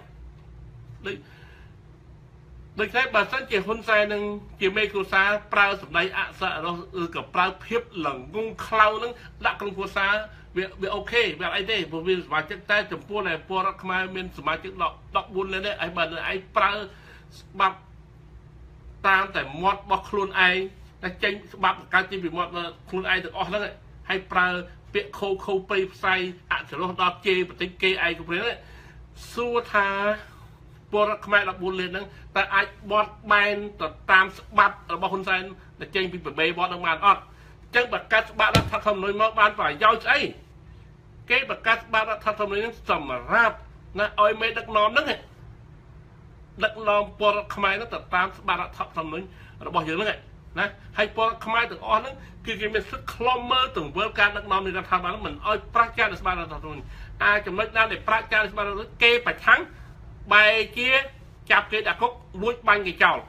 ដូចតែបើសិនជាហ៊ុនសែននឹងជាមេគ្រួសារប្រើសម្ដីអសរោះឬក៏ប្រើភាពល្ងងខ្លៅនឹងដាក់ក្នុងគ្រួសារវាអូខេវាអីទេព្រោះវាសមាជិកតែចំពោះតែពលរដ្ឋខ្មែរមានសមាជិក14លានទេឯងបើឯងប្រើច្បាប់តាមតែមាត់របស់ខ្លួនឯងតែចេញច្បាប់កើតចេញពីមាត់ខ្លួនឯងទាំងអស់ហ្នឹងហើយប្រើពាក្យខូព្រៃផ្សាយអចរោះដល់ជេរបន្តិចគេឯងក៏ព្រឹងសួរថាពលរដ្ឋខ្មែរ14លានហ្នឹងតើអាចបត់បែនទៅតាមច្បាប់របស់ហ៊ុនសែនដែលចេញពីប្របីបត់នឹងបានអត់អញ្ចឹងបើកាត់ច្បាប់រដ្ឋធម្មនុញ្ញមកបានប្រយោជន៍ស្អីគេបើកាត់ច្បាប់រដ្ឋធម្មនុញ្ញហ្នឹងសម្រាប់ណាឲ្យមេដឹកនាំហ្នឹងដឹកនាំពលរដ្ឋខ្មែរហ្នឹងទៅតាមច្បាប់រដ្ឋធម្មនុញ្ញរបស់យើងហ្នឹងណាហើយពលរដ្ឋខ្មែរទាំងអស់ហ្នឹងគឺគេមានសិទ្ធិខ្លំមើលទង្វើការដឹកនាំនៃរដ្ឋាភិបាលហ្នឹងមិនឲ្យប្រឆាចនឹងច្បាប់រដ្ឋធម្មនុញ្ញចំណុចណាដែលប្រឆាចនឹងច្បាប់រដ្ឋធម្មនុញ្ញគេប្រឆាំងបែរជាចាប់គេដាក់គុកលួចបាញ់គេចោល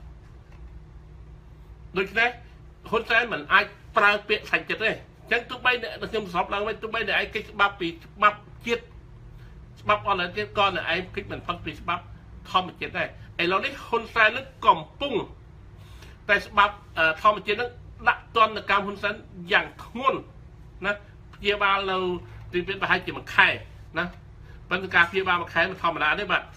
ដូច្នេះហ៊ុនសែនមិនអាចប្រើពាក្យសាច់ចិត្តទេអញ្ចឹងទោះបីខ្ញុំសរុបឡើងវិញទោះបីតែឯងគិតច្បាប់ពីច្បាប់ជាតិច្បាប់អន្តរជាតិក៏តែឯងគិតមិនផុតពីច្បាប់ធម្មជាតិដែរឥឡូវនេះហ៊ុនសែននឹងកំពុងតែច្បាប់ធម្មជាតិនឹងដាក់ទណ្ឌកម្មហ៊ុនសែនយ៉ាងធ្ងន់ណាព្យាបាលនៅទីប្រហែលជាមួយខែណាប៉ុន្តែការព្យាបាលមួយខែមិនធម្មតាទេបាទ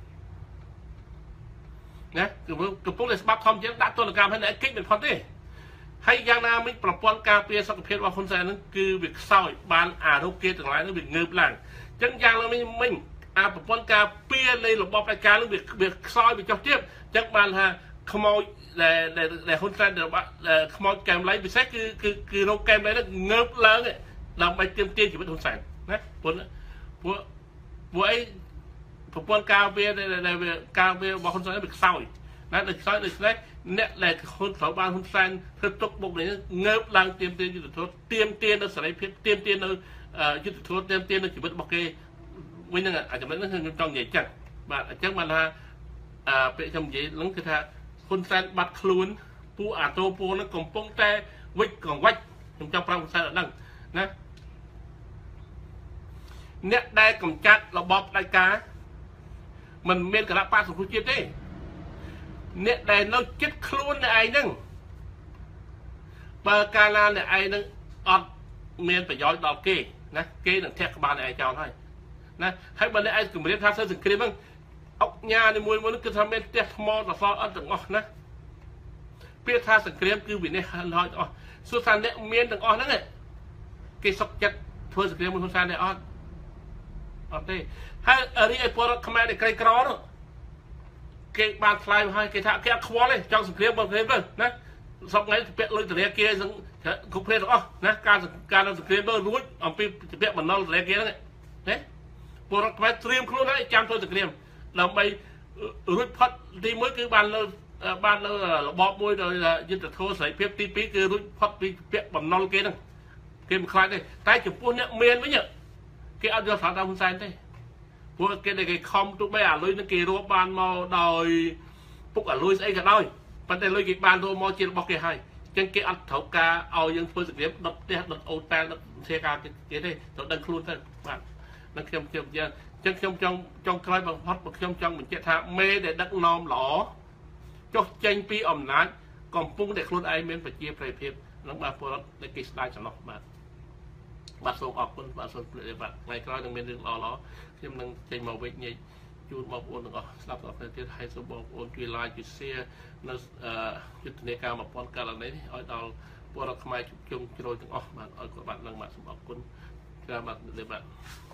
ណាកំពុងតែច្បាប់ធម្មជាតិដាក់ទណ្ឌកម្មហើយឯងគិតមិនផុតទេហើយយ៉ាងណាមិញប្រព័ន្ធការពារសុខភាពរបស់ហ៊ុនសែនហ្នឹងគឺវាខ្សោយបានអារោគគេទាំងឡាយហ្នឹងវាងើបឡើងអញ្ចឹងយ៉ាងណាមិញប្រព័ន្ធការពារនៃរបបផ្ដាច់ការហ្នឹងវាខ្សោយវាចុះទៀតអញ្ចឹងបានថាខ្មោចដែលហ៊ុនសែនរបស់ខ្មោចកែមលៃពិសេសគឺរោគកែមលៃហ្នឹងងើបឡើងដើម្បីទាមទារជីវិតហ៊ុនសែនណាព្រោះអីប្រព័ន្ធការពារដែលការពាររបស់ហ៊ុនសែនវាខ្សោយណាដូចខ្សោយដូចនេះអ្នកដែលហ៊ុនត្រូវបានហ៊ុនសែនធ្វើទុកបុកម្នេញងើបឡើងទាមទារយុត្តិធម៌ទាមទារនៅសេរីភាពទាមទារនៅយុត្តិធម៌ទាមទារនៅជីវិតរបស់គេវិញហ្នឹងចំណុចហ្នឹងខ្ញុំចង់និយាយចឹងបាទអញ្ចឹងបានថាពាក្យខ្ញុំនិយាយហ្នឹងគឺថាហ៊ុនសែនបាត់ខ្លួនពួកអាតូពូហ្នឹងកំពុងតែវិចកង្វាច់ខ្ញុំចង់ប្រាប់ហ៊ុនសែនដល់ហ្នឹងណាអ្នកដែលកម្ចាត់របបផ្ដាច់ការមិនមានគណៈបកសង្គ្រោះជាតិទេអ្នកដែលនៅចិត្តខ្លួនអ្នកឯងហ្នឹងបើកាលណាអ្នកឯងហ្នឹងអត់មានប្រយោជន៍ដល់គេណាគេនឹងធាក់ក្បាលអ្នកឯងចោលហើយណាហើយបើអ្នកឯងគម្រាមថាធ្វើសង្គ្រាមហ្នឹងអុកញ៉ានីមួយៗគឺថាមានផ្ទះថ្មសសរអត់ទាំងអស់ណាពាក្យថាសង្គ្រាមគឺវិនិច្ឆ័យហើយទាំងអស់សួរថាអ្នកមានទាំងអស់ហ្នឹងគេសុខចិត្តធ្វើសង្គ្រាមមួយហ៊ុនសែនទេអត់ទេហើយរីឯពលរដ្ឋខ្មែរដែលក្រីក្រនោះគេបានថ្លៃមកហើយគេថាគេអត់ខ្វល់ទេចង់សង្គ្រាមមកសង្គ្រាមទៅណាសពថ្ងៃពាក់លុយធនាគារគ្រប់គ្នាទាំងអស់ណាការសង្គ្រាមទៅរួចអំពីពាក់បំណុលធនាគារហ្នឹងណាពលរដ្ឋខ្មែរត្រៀមខ្លួនហើយចាំធ្វើសង្គ្រាមដើម្បីរួចផុតទីមួយគឺបានលើ ban là bọt môi rồi là dân tộc thô sấy phép tí phí cứ rút phát phí phép bằng non kia nè kia một khai đây tay chụp buôn nhá miền với nhở cái áo do phản đạo không sai thế buôn cái này cái không tụi bây lưới nó kia rô ban màu đòi phúc ở lưới ấy cả đôi ban đây lưới cái ban thôi màu trên bọc kia hai trên cái ăn thấu ca ao dân phơi thực đập đập ô tan đập xe ca cái đây nó đang luôn thôi bạn nó trong khai bằng phát trong mình chạy thang mê để đắc nom lỏ cho tranh pi ẩm nát còn phung để luôn ai men phải chia phải phép nó bà phô để cái slide cho nó bà số ọp con bà số để bạn ngày coi đừng men đừng lo thêm đừng tranh màu vết nhỉ chú màu ôn đừng slap ở phía tiết hay số bọc ôn truy like chú share nó chút này cao mà con cả là đấy ở đâu bữa đó không ai chụp chung rồi đừng bạn ở của bạn đừng bạn số ọp con ra bạn để bạn